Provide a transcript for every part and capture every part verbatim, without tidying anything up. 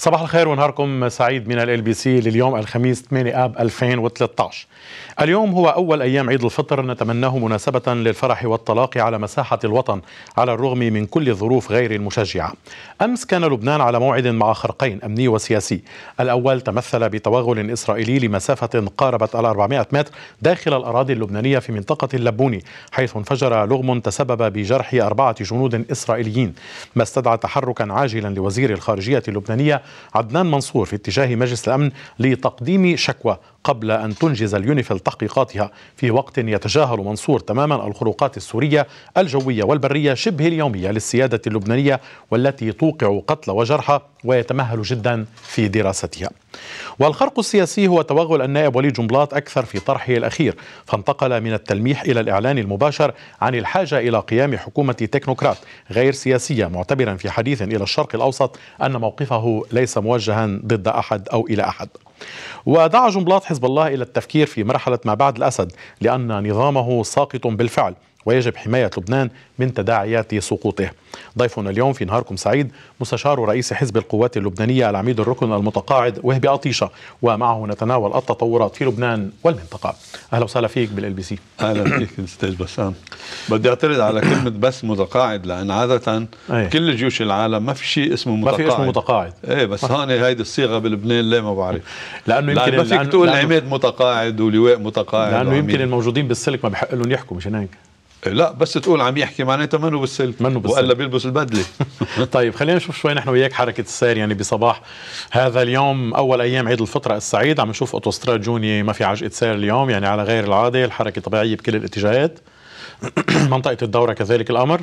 صباح الخير ونهاركم سعيد من ال بي سي لليوم الخميس ثمانية آب ألفين وثلاثة عشر. اليوم هو أول أيام عيد الفطر نتمناه مناسبة للفرح والتلاقي على مساحة الوطن على الرغم من كل الظروف غير المشجعة. أمس كان لبنان على موعد مع خرقين أمني وسياسي. الأول تمثل بتوغل إسرائيلي لمسافة قاربت الأربعمائة متر داخل الأراضي اللبنانية في منطقة اللبوني، حيث انفجر لغم تسبب بجرح أربعة جنود إسرائيليين، ما استدعى تحركا عاجلا لوزير الخارجية اللبنانية عدنان منصور في اتجاه مجلس الأمن لتقديم شكوى قبل أن تنجز اليونيفيل تحقيقاتها، في وقت يتجاهل منصور تماما الخروقات السورية الجوية والبرية شبه اليومية للسيادة اللبنانية والتي توقع قتل وجرحى ويتمهل جدا في دراستها. والخرق السياسي هو توغل النائب وليد جنبلاط أكثر في طرحه الأخير، فانتقل من التلميح إلى الإعلان المباشر عن الحاجة إلى قيام حكومة تكنوقراط غير سياسية، معتبرا في حديث إلى الشرق الأوسط أن موقفه ليس موجها ضد أحد أو إلى أحد. ودعا جنبلاط حزب الله إلى التفكير في مرحلة ما بعد الأسد لأن نظامه ساقط بالفعل ويجب حماية لبنان من تداعيات سقوطه. ضيفنا اليوم في نهاركم سعيد مستشار رئيس حزب القوات اللبنانية العميد الركن المتقاعد وهبي أطيشة، ومعه نتناول التطورات في لبنان والمنطقة. أهلا وسهلا فيك بالال بي سي. أهلا فيك أستاذ بسام. بدي أعترض على كلمة بس متقاعد، لأن عادة أيه. كل جيوش العالم ما في شيء اسمه متقاعد. ما في اسمه متقاعد. إيه بس هون هيدي الصيغة بلبنان ليه ما بعرف. لأنه يمكن ما فيك تقول عماد متقاعد ولواء متقاعد. لأنه يمكن الموجودين بالسلك ما بحق لهم يحكوا، مش هيك؟ لا بس تقول عم يحكي معناتها منه بالسلك، منه بالسلك وإلا بيلبس البدلة. طيب خلينا نشوف شوي نحن وياك حركة السير يعني بصباح هذا اليوم أول أيام عيد الفطر السعيد. عم نشوف أوتوستراد جوني ما في عجقة سير اليوم، يعني على غير العادة، الحركة طبيعية بكل الاتجاهات. منطقة الدورة كذلك الأمر.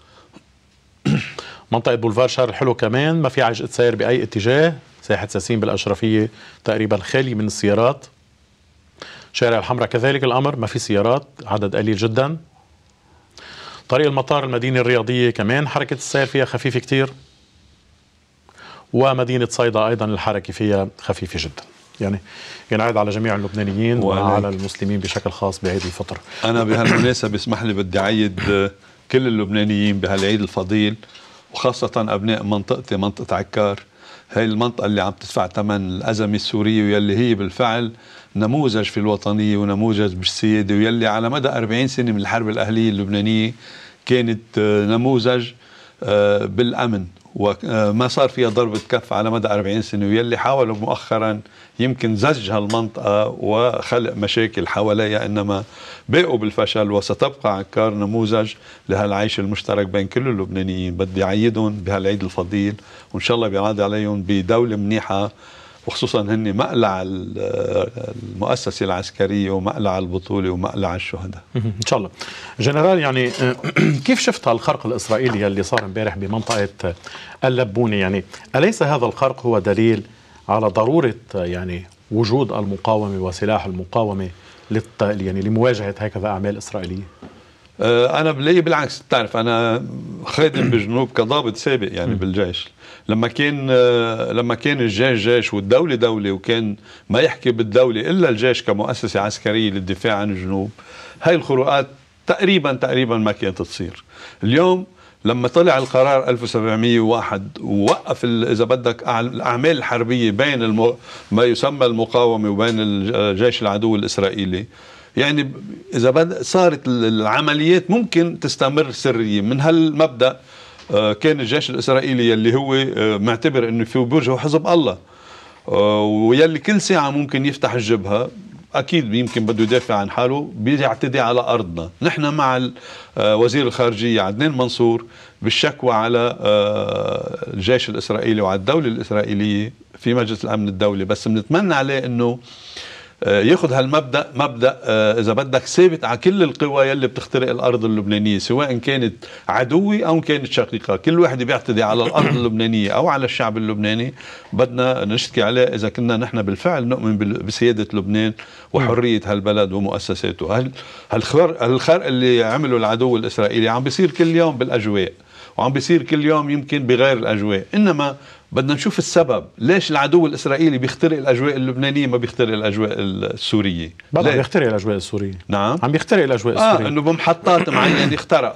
منطقة بولفار شارع الحلو كمان ما في عجقة سير بأي اتجاه. ساحة ساسين بالأشرفية تقريبا خالي من السيارات. شارع الحمراء كذلك الأمر ما في سيارات، عدد قليل جدا. طريق المطار المدينة الرياضية كمان حركة السير فيها خفيفة كتير، ومدينة صيدا أيضا الحركة فيها خفيفة جدا. يعني ينعاد على جميع اللبنانيين وعلى المسلمين بشكل خاص بعيد الفطر. أنا بهالمناسبة اسمح لي بدي أعيد كل اللبنانيين بهالعيد الفضيل، وخاصة أبناء منطقتي منطقة عكار. هاي المنطقة اللي عم تدفع ثمن الأزمة السورية، ويلي هي بالفعل نموذج في الوطنية ونموذج بالسيادة، ويلي على مدى أربعين سنة من الحرب الأهلية اللبنانية كانت نموذج بالأمن، وما صار فيها ضربة كف على مدى أربعين سنة، ويلي حاولوا مؤخرا يمكن زج هالمنطقة وخلق مشاكل حواليها، إنما باقوا بالفشل. وستبقى عكار نموذج لهالعيش المشترك بين كل اللبنانيين. بدي أعيدهم بهالعيد الفضيل، وإن شاء الله بيعاد عليهم بدولة منيحة، وخصوصا هن مقلع المؤسسة العسكرية ومقلع البطولة ومقلع الشهداء إن شاء الله. جنرال، يعني كيف شفت الخرق الإسرائيلي اللي صار امبارح بمنطقة اللبوني؟ يعني أليس هذا الخرق هو دليل على ضرورة يعني وجود المقاومة وسلاح المقاومة للت... يعني لمواجهة هكذا أعمال إسرائيلية؟ أنا بلاقي بالعكس. تعرف أنا خادم بالجنوب كضابط سابق يعني بالجيش. لما كان لما كان الجيش جيش والدولة دولة، وكان ما يحكي بالدولة إلا الجيش كمؤسسة عسكرية للدفاع عن الجنوب، هاي الخروقات تقريبا تقريبا ما كانت تصير. اليوم لما طلع القرار ألف وسبعمائة وواحد ووقف إذا بدك الأعمال الحربية بين المو... ما يسمى المقاومة وبين الجيش العدو الإسرائيلي، يعني إذا بد... صارت العمليات ممكن تستمر سريا. من هالمبدأ كان الجيش الإسرائيلي اللي هو معتبر أنه في بوجهه حزب الله، ويلي كل ساعة ممكن يفتح الجبهة، أكيد يمكن بده يدافع عن حاله، بيعتدي على أرضنا. نحن مع وزير الخارجية عدنان منصور بالشكوى على الجيش الإسرائيلي وعلى الدولة الإسرائيلية في مجلس الأمن الدولي، بس بنتمنى عليه أنه ياخذ هالمبدا مبدا اذا بدك ثابت على كل القوى يلي بتخترق الارض اللبنانيه، سواء كانت عدوه او كانت شقيقه. كل واحد بيعتدي على الارض اللبنانيه او على الشعب اللبناني بدنا نشتكي عليه اذا كنا نحن بالفعل نؤمن بسياده لبنان وحريه هالبلد ومؤسساته. هل هالخرق الخرق اللي عمله العدو الاسرائيلي عم بيصير كل يوم بالاجواء، وعم بيصير كل يوم يمكن بغير الاجواء، انما بدنا نشوف السبب ليش العدو الإسرائيلي بيخترق الأجواء اللبنانية ما بيخترق الأجواء السورية. بقى بيخترق الأجواء السورية. نعم عم بيخترق الأجواء السورية. آه إنه بمحطات معينة اخترق، صح.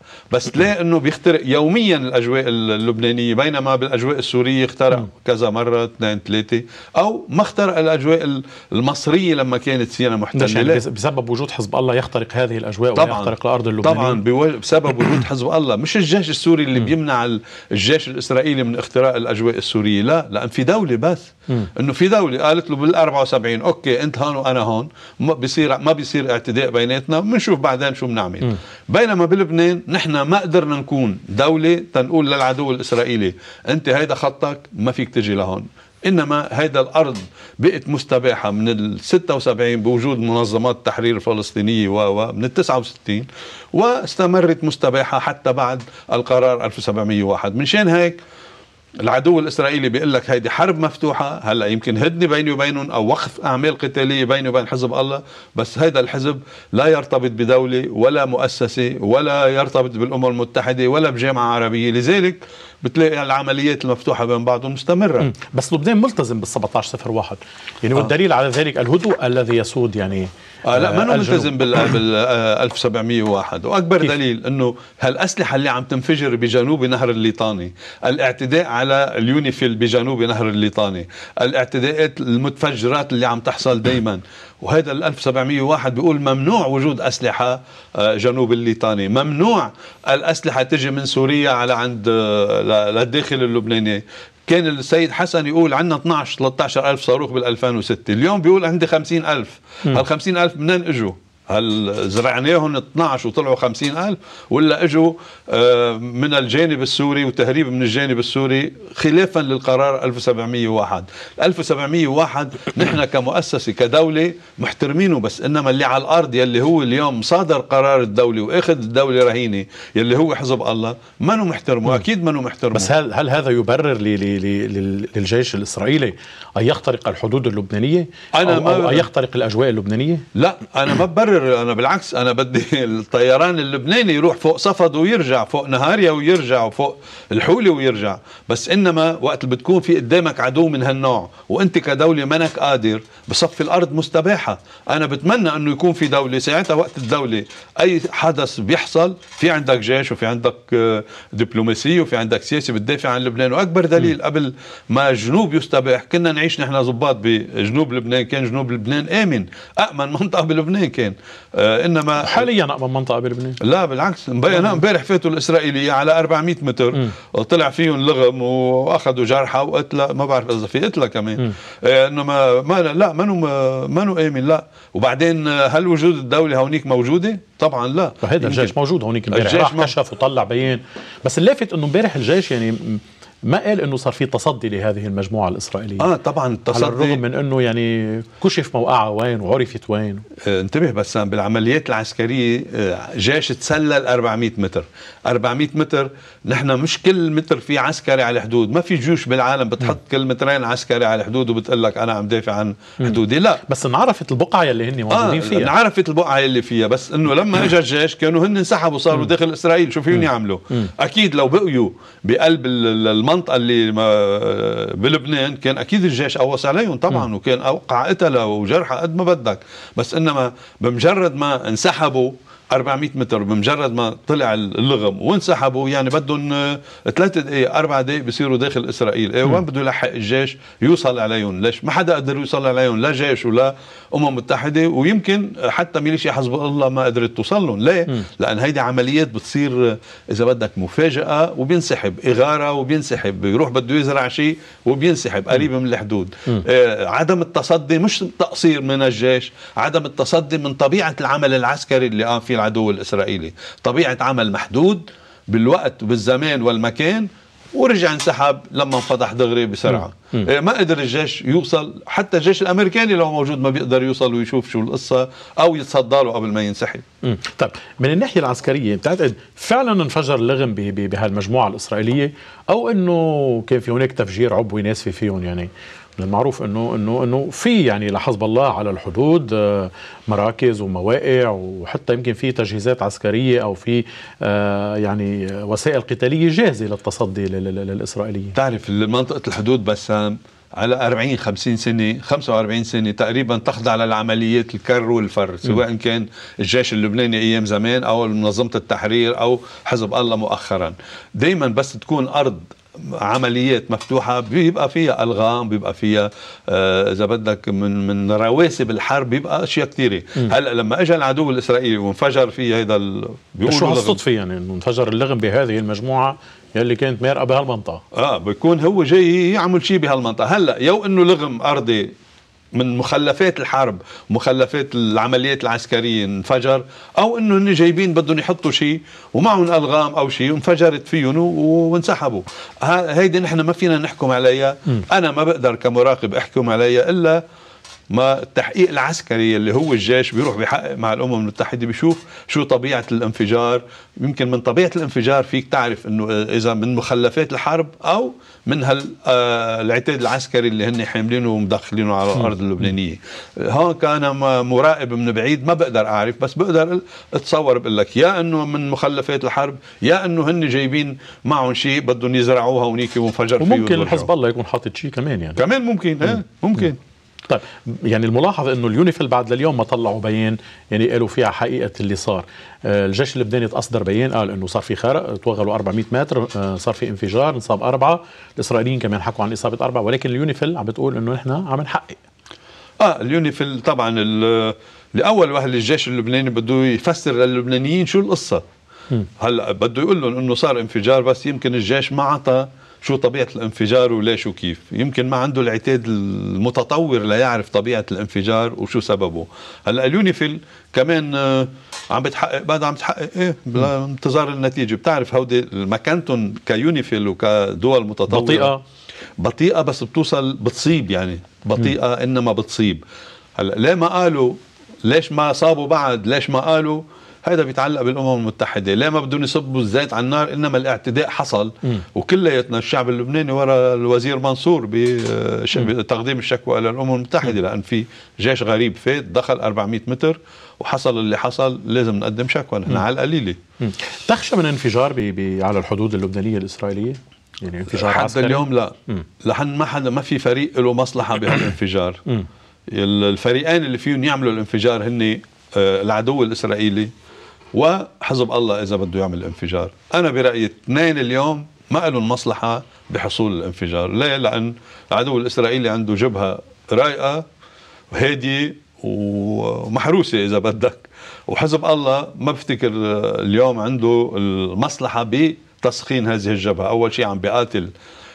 بس تلاقي انه بيخترق يوميا الاجواء اللبنانيه، بينما بالاجواء السوريه اخترق م. كذا مره اثنين ثلاثه، او ما اخترق الاجواء المصريه لما كانت سينا محتله. يعني بسبب وجود حزب الله يخترق هذه الاجواء ويخترق الارض اللبنانيه. طبعا بسبب وجود حزب الله، مش الجيش السوري اللي م. بيمنع الجيش الاسرائيلي من اختراق الاجواء السوريه، لا، لان في دوله بس م. انه في دوله قالت له بال أربعة وسبعين اوكي انت هون وانا هون، ما بيصير ما بيصير اعتداء بيناتنا، بنشوف بعدين شو بنعمل. م. بينما بلبنان نحن ما قدرنا نكون دولة تنقول للعدو الإسرائيلي أنت هيدا خطك ما فيك تجي لهون، إنما هيدا الأرض بقت مستباحة من ال ستة وسبعين بوجود منظمات التحرير الفلسطينية ومن ال تسعة وستين، واستمرت مستباحة حتى بعد القرار ألف وسبعمئة وواحد. من شان هيك العدو الإسرائيلي بيقول لك هيدي حرب مفتوحة، هلا يمكن هدنة بيني وبينهم أو وقف أعمال قتالية بيني وبين حزب الله، بس هيدا الحزب لا يرتبط بدولة ولا مؤسسة ولا يرتبط بالأمم المتحدة ولا بجامعة عربية، لذلك بتلاقي العمليات المفتوحة بين بعضهم مستمرة. م. بس لبنان ملتزم بال سبعة عشر صفر واحد يعني، آه. والدليل على ذلك الهدوء الذي يسود يعني. آه لا، ما أنه ملتزم بال ألف وسبعمئة وواحد، وأكبر كيف؟ دليل أنه هالأسلحة اللي عم تنفجر بجنوب نهر الليطاني، الاعتداء على اليونيفيل بجنوب نهر الليطاني، الاعتداءات المتفجرات اللي عم تحصل دائما، وهذا ال ألف وسبعمئة وواحد بيقول ممنوع وجود أسلحة جنوب الليطاني، ممنوع الأسلحة تجي من سوريا على عند للداخل اللبناني. كان السيد حسن يقول عندنا اثنعش ثلاثة عشر ألف صاروخ بال ألفين وستة، اليوم بيقول عندي خمسين ألف. هال خمسين ألف منين اجوا؟ هل زرعناهم اثنعش وطلعوا خمسين ألف، ولا اجوا من الجانب السوري وتهريب من الجانب السوري خلافا للقرار ألف وسبعمئة وواحد؟ ألف وسبعمئة وواحد نحن كمؤسسة كدولة محترمينه، بس انما اللي على الارض يلي هو اليوم صادر قرار الدولة واخذ الدولة رهينة يلي هو حزب الله ما نو محترمه، اكيد ما نو محترمه. بس هل هل هذا يبرر للجيش الاسرائيلي ان يخترق الحدود اللبنانية أنا أو, أو ان يخترق الاجواء اللبنانية؟ لا، انا ما ببرر، أنا بالعكس، أنا بدي الطيران اللبناني يروح فوق صفد ويرجع، فوق نهاريا ويرجع، وفوق الحولة ويرجع، بس إنما وقت اللي بتكون في قدامك عدو من هالنوع وأنت كدولة منك قادر، بصفي الأرض مستباحة. أنا بتمنى أنه يكون في دولة ساعتها وقت الدولة أي حدث بيحصل في عندك جيش وفي عندك دبلوماسية وفي عندك سياسة بتدافع عن لبنان. وأكبر دليل قبل ما جنوب يستباح كنا نعيش نحن ضباط بجنوب لبنان، كان جنوب لبنان آمن، أأمن منطقة بلبنان كان. آه انما حاليا أأمن منطقة بلبنان لا بالعكس، امبارح فاتوا الاسرائيلية على أربعمئة متر وطلع فيهم لغم واخذوا جرحى وقتلة، ما بعرف اذا في قتلة كمان. آه انما ما لا ما ما نو امن. لا، وبعدين هل وجود الدولة هونيك موجودة؟ طبعا لا. فهذا الجيش موجود هونيك امبارح، راح كشف وطلع بيان، بس اللافت انه امبارح الجيش يعني ما قال انه صار في تصدي لهذه المجموعه الاسرائيليه. اه طبعا التصدي، على الرغم من انه يعني كشف موقعها وين وعرفت وين. آه انتبه بس بالعمليات العسكريه، آه جيش تسلل أربعمئة متر، أربعمئة متر، نحن مش كل متر في عسكري على الحدود، ما في جيوش بالعالم بتحط م. كل مترين عسكري على الحدود وبتقول لك انا عم دافع عن حدودي، لا، بس انعرفت البقعه اللي هن موجودين آه فيها، انعرفت البقعه اللي فيها، بس انه لما اجى الجيش كانوا هن انسحبوا صاروا م. داخل اسرائيل، شو فيهم يعملوا؟ م. اكيد لو بقيوا بقلب المنطقه اللي بلبنان كان اكيد الجيش قوص عليهم طبعا، م. وكان اوقع قتله وجرحى قد ما بدك، بس انما بمجرد ما انسحبوا أربعمئة متر، بمجرد ما طلع اللغم وانسحبوا، يعني بدهم ثلاث دقائق أربع دقائق بصيروا داخل إسرائيل. إيه وين بده يلحق الجيش يوصل عليهم؟ ليش ما حدا قدر يوصل عليهم، لا جيش ولا أمم متحدة، ويمكن حتى ميليشيا حزب الله ما قدرت توصل لهم. ليه؟ م. لأن هيدي عمليات بتصير إذا بدك مفاجأة وبينسحب، إغارة وبينسحب، بيروح بده يزرع شيء وبينسحب قريب من الحدود. آه عدم التصدي مش تقصير من الجيش، عدم التصدي من طبيعة العمل العسكري اللي قام فيه العدو الإسرائيلي، طبيعة عمل محدود بالوقت وبالزمان والمكان، ورجع انسحب لما انفضح دغري بسرعة. م. م. ما قدر الجيش يوصل، حتى الجيش الأمريكاني لو موجود ما بيقدر يوصل ويشوف شو القصة أو يتصدى له قبل ما ينسحب. م. طيب من الناحية العسكرية بتعتقد فعلا انفجر اللغم بهالمجموعة الإسرائيلية، أو أنه كان في هناك تفجير عبوي ناسفي فيهم؟ يعني من المعروف انه انه انه في يعني لحزب الله على الحدود مراكز ومواقع، وحتى يمكن في تجهيزات عسكريه او في يعني وسائل قتاليه جاهزه للتصدي للاسرائيليين. تعرف منطقه الحدود بسام على أربعين خمسين سنة خمسة وأربعين سنة تقريبا تخضع للعمليات الكر والفر، سواء كان الجيش اللبناني أيام زمان أو منظمة التحرير أو حزب الله مؤخرا. دايما بس تكون أرض عمليات مفتوحة بيبقى فيها ألغام، بيبقى فيها آه إذا بدك من من رواسب الحرب، بيبقى أشياء كثيرة. هلا لما اجى العدو الإسرائيلي وانفجر فيه هيدا ال... شو هالصدفة يعني إنه انفجر اللغم بهذه المجموعة يلي كانت مارقة بهالمنطقة؟ اه بيكون هو جاي يعمل شيء بهالمنطقة. هلا يو إنه لغم أرضي من مخلفات الحرب، مخلفات العمليات العسكرية انفجر، او انه هن جايبين بدهم يحطوا شيء ومعهم الغام او شيء وانفجرت فيهم وانسحبوا. هيدي نحن ما فينا نحكم عليها. انا ما بقدر كمراقب احكم عليها الا ما التحقيق العسكري اللي هو الجيش بيروح بيحقق مع الامم المتحده، بيشوف شو طبيعه الانفجار. يمكن من طبيعه الانفجار فيك تعرف انه اذا من مخلفات الحرب او من هالعتاد العسكري اللي هن حاملينه ومدخلينه على الارض اللبنانيه. هون كان مراقب من بعيد ما بقدر اعرف، بس بقدر اتصور بقول لك يا انه من مخلفات الحرب يا انه هن جايبين معهم شيء بدهم يزرعوها هونيك وانفجر فيه. وممكن حزب الله يكون حاطط شيء كمان يعني كمان ممكن. ها ممكن. طيب يعني الملاحظ انه اليونيفيل بعد لليوم ما طلعوا بيان يعني قالوا فيها حقيقه اللي صار. الجيش اللبناني اصدر بيان قال انه صار في خرق، توغلوا أربعمئة متر، صار في انفجار، انصاب اربعه، الاسرائيليين كمان حكوا عن اصابه اربعه، ولكن اليونيفيل عم بتقول انه نحن عم نحقق. اه اليونيفيل طبعا لاول وهله الجيش اللبناني بده يفسر للبنانيين شو القصه. م. هلا بده يقول لهم انه صار انفجار، بس يمكن الجيش ما عطى شو طبيعة الانفجار وليش وكيف. يمكن ما عنده العتاد المتطور ليعرف طبيعة الانفجار وشو سببه. هلا اليونيفيل كمان عم بتحقق، بعد عم تحقق ايه بانتظار النتيجة. بتعرف هودي مكانتهم كيونيفيل وكدول متطورة بطيئة بطيئة بس بتوصل بتصيب، يعني بطيئة م. انما بتصيب. هلا ليه ما قالوا ليش ما صابوا بعد؟ ليش ما قالوا؟ هذا بيتعلق بالامم المتحده. ليه ما بدهم يصبوا الزيت على النار؟ انما الاعتداء حصل وكلياتنا الشعب اللبناني ورا الوزير منصور بتقديم الشكوى الى الامم المتحده، لان في جيش غريب فات دخل أربعمئة متر وحصل اللي حصل. لازم نقدم شكوى نحن على القليله. تخشى من انفجار بي بي على الحدود اللبنانيه الاسرائيليه؟ يعني انفجار حتى عسكري؟ اليوم لا. لحن ما حدا ما في فريق له مصلحه بهالانفجار. الفريقين اللي فيهم يعملوا الانفجار هن العدو الاسرائيلي وحزب الله إذا بده يعمل انفجار. أنا برأيي اثنين اليوم ما لهم مصلحة بحصول الانفجار. ليه؟ لأن العدو الإسرائيلي عنده جبهة رايقة وهادية ومحروسة إذا بدك، وحزب الله ما بفتكر اليوم عنده المصلحة بتسخين هذه الجبهة. أول شيء عم بيقاتل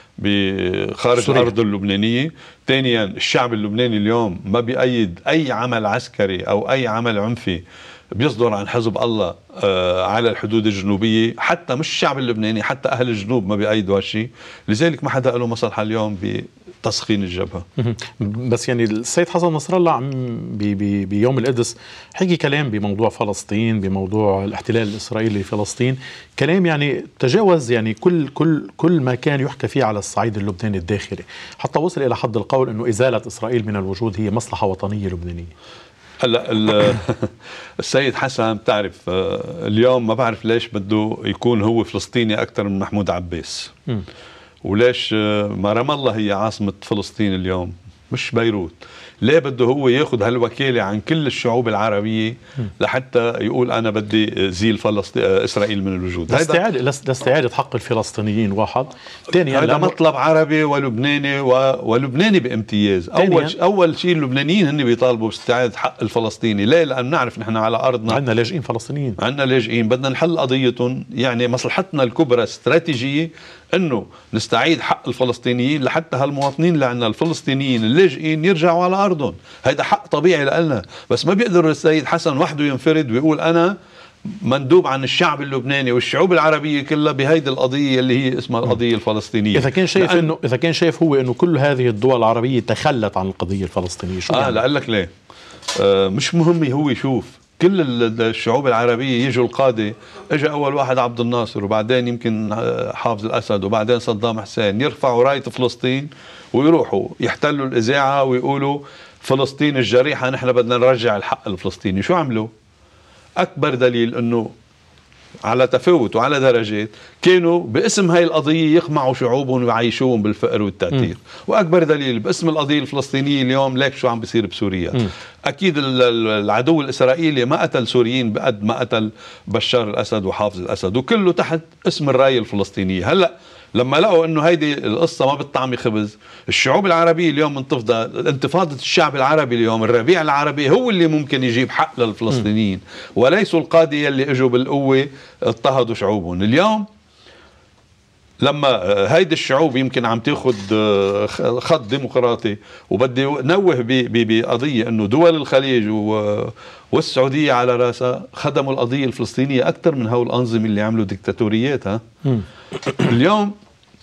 بخارج الأرض اللبنانية، ثانيا الشعب اللبناني اليوم ما بيأيد أي عمل عسكري أو أي عمل عنفي بيصدر عن حزب الله على الحدود الجنوبية. حتى مش الشعب اللبناني، حتى أهل الجنوب ما بيأيدوا هالشيء. لذلك ما حدا له مصلحة اليوم بتسخين الجبهة. بس يعني السيد حسن نصر الله عم بي بي بيوم القدس حكي كلام بموضوع فلسطين، بموضوع الاحتلال الإسرائيلي لفلسطين، كلام يعني تجاوز يعني كل كل كل ما كان يحكى فيه على الصعيد اللبناني الداخلي، حتى وصل إلى حد القول إنه إزالة إسرائيل من الوجود هي مصلحة وطنية لبنانية. هلا السيد حسن بتعرف اليوم ما بعرف ليش بده يكون هو فلسطيني اكثر من محمود عباس. م. وليش ما رام الله هي عاصمة فلسطين اليوم مش بيروت؟ ليه بده هو ياخذ هالوكالة عن كل الشعوب العربية لحتى يقول أنا بدي زيل فلسطين إسرائيل من الوجود؟ لاستعادة لاستعادة حق الفلسطينيين واحد. ثانيا هذا مطلب عربي ولبناني و... ولبناني بامتياز. أول ش... أول شيء اللبنانيين هن بيطالبوا باستعادة حق الفلسطيني. ليه؟ لأن نعرف نحن على أرضنا عندنا لاجئين فلسطينيين، عندنا لاجئين بدنا نحل قضيتهم. يعني مصلحتنا الكبرى استراتيجية انه نستعيد حق الفلسطينيين لحتى هالمواطنين اللي عندنا الفلسطينيين اللاجئين يرجعوا على ارضهم. هيدا حق طبيعي لنا، بس ما بيقدر السيد حسن وحده ينفرد ويقول انا مندوب عن الشعب اللبناني والشعوب العربيه كلها بهيدي القضيه اللي هي اسمها القضيه الفلسطينيه. اذا كان شايف انه اذا كان شايف هو انه كل هذه الدول العربيه تخلت عن القضيه الفلسطينيه، شو اه يعني؟ لا لك ليه؟ آه مش مهم هو يشوف. كل الشعوب العربية يجوا القادة، اجى أول واحد عبد الناصر وبعدين يمكن حافظ الأسد وبعدين صدام حسين، يرفعوا راية فلسطين ويروحوا يحتلوا الإذاعة ويقولوا فلسطين الجريحة نحن بدنا نرجع الحق الفلسطيني. شو عملوا؟ أكبر دليل أنه على تفاوت وعلى درجات كانوا باسم هاي القضية يقمعوا شعوبهم ويعيشوهم بالفقر والتأثير. وأكبر دليل باسم القضية الفلسطينية اليوم ليك شو عم بيصير بسوريا. م. أكيد العدو الإسرائيلي ما قتل سوريين بقد ما قتل بشار الأسد وحافظ الأسد، وكله تحت اسم الراية الفلسطينية. هلأ لما لقوا انه هيدي القصه ما بتطعمي خبز، الشعوب العربيه اليوم منتفضه، انتفاضه الشعب العربي اليوم، الربيع العربي هو اللي ممكن يجيب حق للفلسطينيين، وليسوا القاده اللي اجوا بالقوه اضطهدوا شعوبهم. اليوم لما هيدي الشعوب يمكن عم تاخذ خط ديمقراطي، وبدي نوه بقضيه انه دول الخليج والسعوديه على راسها خدموا القضيه الفلسطينيه اكثر من هول الانظمه اللي عملوا ديكتاتوريات. ها اليوم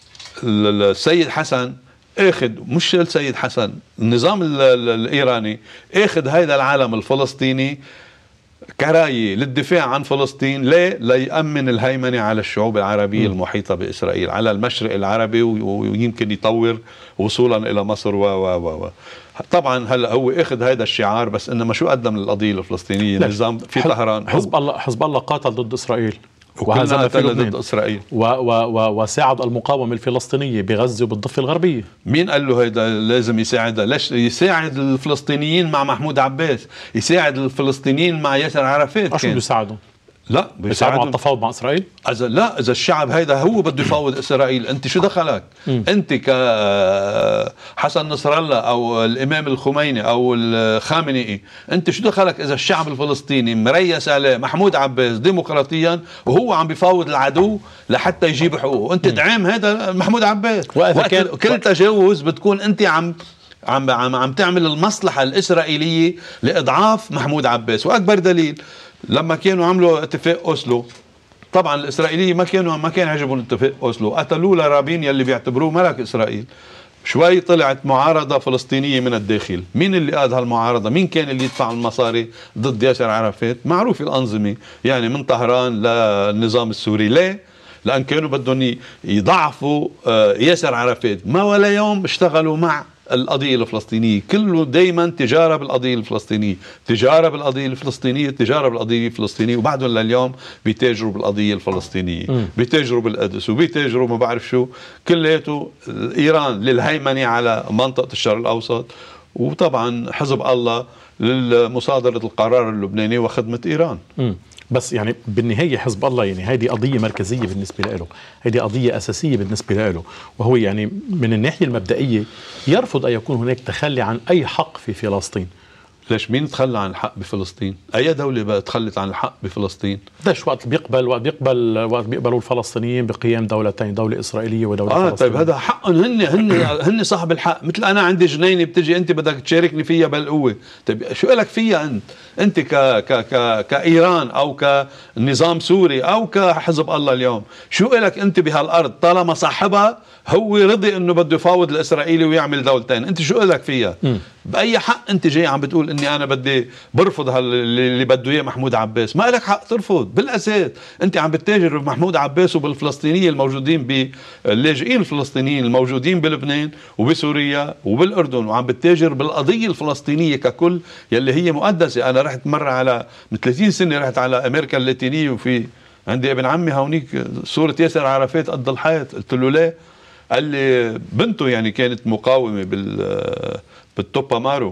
السيد حسن اخذ، مش السيد حسن، النظام الايراني اخذ هيدا العالم الفلسطيني كراية للدفاع عن فلسطين. ليه؟ ليأمن الهيمنة على الشعوب العربية م. المحيطة بإسرائيل، على المشرق العربي، ويمكن يطور وصولا إلى مصر و و و طبعا هلا هو اخذ هذا الشعار، بس انما شو قدم للقضية الفلسطينية؟ نظام في طهران. حزب الله حزب الله قاتل ضد إسرائيل، وهذا في ضد إسرائيل، و و و وساعد المقاومة الفلسطينية بغزة وبالضفة الغربية. مين قال له هيدا لازم يساعد؟ ليش يساعد الفلسطينيين مع محمود عباس؟ يساعد الفلسطينيين مع ياسر عرفات. شو بيساعدوا؟ لا بيساعدوا على التفاوض مع إسرائيل؟ إذا لا، إذا الشعب هيدا هو بده يفاوض إسرائيل، أنت شو دخلك؟ م. أنت كحسن نصر الله أو الإمام الخميني أو الخامنئي، أنت شو دخلك إذا الشعب الفلسطيني مريس عليه محمود عباس ديمقراطيا وهو عم بيفاوض العدو لحتى يجيب حقوقه؟ أنت دعم هذا محمود عباس. كان كل تجاوز بتكون أنت عم عم عم, عم تعمل المصلحة الإسرائيلية لإضعاف محمود عباس. وأكبر دليل لما كانوا عملوا اتفاق أوسلو، طبعا الإسرائيليين ما كانوا ما كان عجبهم اتفاق أوسلو، قتلوا لرابين يلي بيعتبروه ملك إسرائيل. شوي طلعت معارضة فلسطينية من الداخل. مين اللي قاد هالمعارضة؟ مين كان اللي يدفع المصاري ضد ياسر عرفات؟ معروف الأنظمة، يعني من طهران للنظام السوري. ليه؟ لأن كانوا بدهم يضعفوا ياسر عرفات. ما ولا يوم اشتغلوا مع القضية الفلسطينية، كله دايما تجارة بالقضية الفلسطينية، تجارة بالقضية الفلسطينية، تجارة بالقضية الفلسطينية، وبعدهم لليوم بيتاجروا بالقضية الفلسطينية، بيتاجروا بالقدس، وبيتاجروا ما بعرف شو، كلياته إيران للهيمنة على منطقة الشرق الأوسط، وطبعا حزب الله لمصادرة القرار اللبناني وخدمة إيران. م. بس يعني بالنهاية حزب الله يعني هذه قضية مركزية بالنسبة له، هذه قضية أساسية بالنسبة له، وهو يعني من الناحية المبدئية يرفض أن يكون هناك تخلي عن أي حق في فلسطين. ليش مين تخلى عن الحق بفلسطين؟ أي دولة بقى تخلت عن الحق بفلسطين؟ ليش وقت بيقبل وقت بيقبل وقت بيقبلوا الفلسطينيين بقيام دولتين، دولة إسرائيلية ودولة آه فلسطينية. طيب هذا حقهم، هن هن هن صاحب الحق. مثل أنا عندي جنينة بتجي أنت بدك تشاركني فيها بالقوة، طيب شو لك فيها أنت؟ أنت ك ك ك كإيران أو كنظام سوري أو كحزب الله اليوم، شو لك أنت بهالأرض طالما صاحبها هو رضي إنه بده يفاوض الإسرائيلي ويعمل دولتين؟ أنت شو لك فيها؟ م. بأي حق أنت جاي عم بتقول إني أنا بدي برفض اللي بده إياه محمود عباس؟ ما لك حق ترفض بالأساس. أنت عم بتتاجر بمحمود عباس وبالفلسطينيين الموجودين باللاجئين الفلسطينيين الموجودين بلبنان وبسوريا وبالأردن، وعم بتتاجر بالقضية الفلسطينية ككل يلي هي مقدسة. أنا رحت مرة على من ثلاثين سنة رحت على أمريكا اللاتينية، وفي عندي ابن عمي هونيك صورة ياسر عرفات قد الحيط. قلت له ليه؟ قال لي بنته يعني كانت مقاومة بال بالتوبا مارو.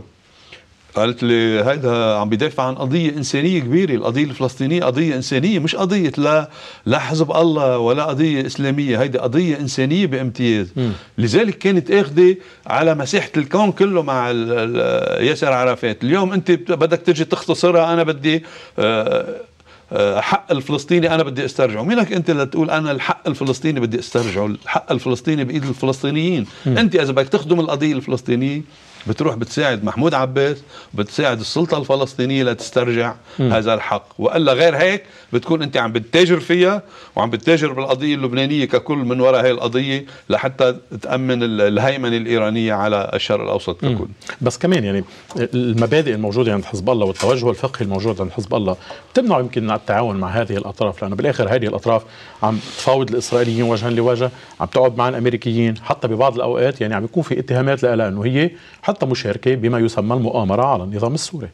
قالت لي هيدا عم بيدافع عن قضية إنسانية كبيرة. القضية الفلسطينية قضية إنسانية، مش قضية لا لا حزب الله ولا قضية إسلامية، هيدا قضية إنسانية بامتياز. م. لذلك كانت اخذة على مساحة الكون كله مع ياسر عرفات. اليوم أنت بدك تجي تختصرها، أنا بدي حق الفلسطيني أنا بدي استرجعه. مينك أنت لتقول أنا الحق الفلسطيني بدي استرجعه؟ الحق الفلسطيني بإيد الفلسطينيين. م. أنت إذا بدك تخدم القضية الفلسطينية بتروح بتساعد محمود عباس، بتساعد السلطة الفلسطينية لتسترجع م. هذا الحق، وإلا غير هيك بتكون أنت عم بتتاجر فيها وعم بتتاجر بالقضية اللبنانية ككل من وراء هاي القضية لحتى تأمن الهيمنة الإيرانية على الشرق الأوسط ككل. م. بس كمان يعني المبادئ الموجودة عند حزب الله والتوجه الفقهي الموجود عند حزب الله بتمنع يمكن التعاون مع هذه الأطراف، لأنه بالآخر هذه الأطراف عم تفاوض الإسرائيليين وجها لوجه، عم تقعد مع الأمريكيين، حتى ببعض الأوقات يعني عم يكون في اتهامات لها أنه هي حتى مشاركة بما يسمى المؤامرة على النظام السوري.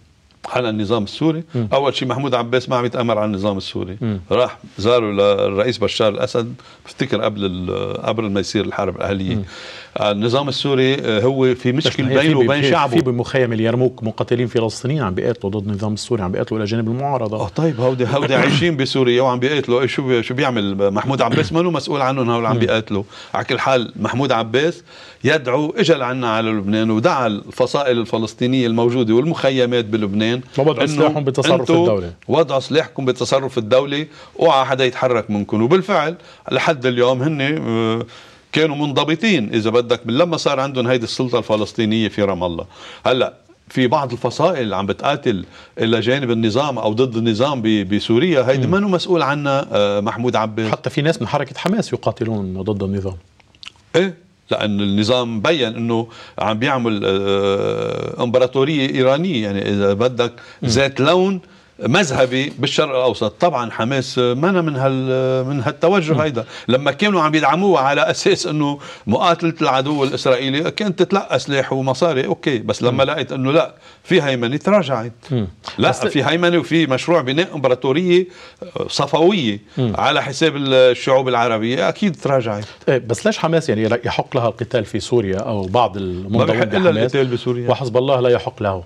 على النظام السوري. م. اول شيء محمود عباس ما عم يتامر على النظام السوري، م. راح زاره للرئيس بشار الاسد بفتكر قبل قبل ما يصير الحرب الاهليه. م. النظام السوري هو في مشكل بينه وبين شعبه. في بمخيم اليرموك مقاتلين فلسطينيين عم بيقاتلوا ضد النظام السوري، عم بيقاتلوا الى جانب المعارضه. اه طيب هودي هودي عايشين بسوريا وعم بيقاتلوا. شو شو بيعمل محمود عباس؟ ما هو مسؤول عنهم هول عم بيقاتلوا. على كل حال محمود عباس يدعو اجى لعنا على لبنان ودعا الفصائل الفلسطينيه الموجوده والمخيمات بلبنان وضع سلاحهم بتصرف الدوله، وضعوا سلاحكم بتصرف الدوله، اوعى حدا يتحرك منكم. وبالفعل لحد اليوم هن كانوا منضبطين اذا بدك لما صار عندهم هيدي السلطه الفلسطينيه في رام الله. هلا في بعض الفصائل عم بتقاتل الى جانب النظام او ضد النظام بسوريا، هيدي ما مسؤول عنها محمود عباس. حتى في ناس من حركه حماس يقاتلون ضد النظام. ايه لأن النظام بين أنه عم بيعمل امبراطورية إيرانية، يعني إذا بدك ذات لون مذهبي بالشرق الأوسط. طبعا حماس مانا من هال من هالتوجه هيدا. لما كانوا عم يدعموها على أساس أنه مقاتلة العدو الإسرائيلي كانت تتلقى سلاح ومصاري أوكي، بس لما لقيت أنه لا في هيمنة تراجعت. لا في هيمنة وفي مشروع بناء امبراطورية صفوية م. على حساب الشعوب العربية أكيد تراجعت. بس ليش حماس يعني يحق لها القتال في سوريا أو بعض المنضوين بحماس بسوريا وحزب الله لا يحق له؟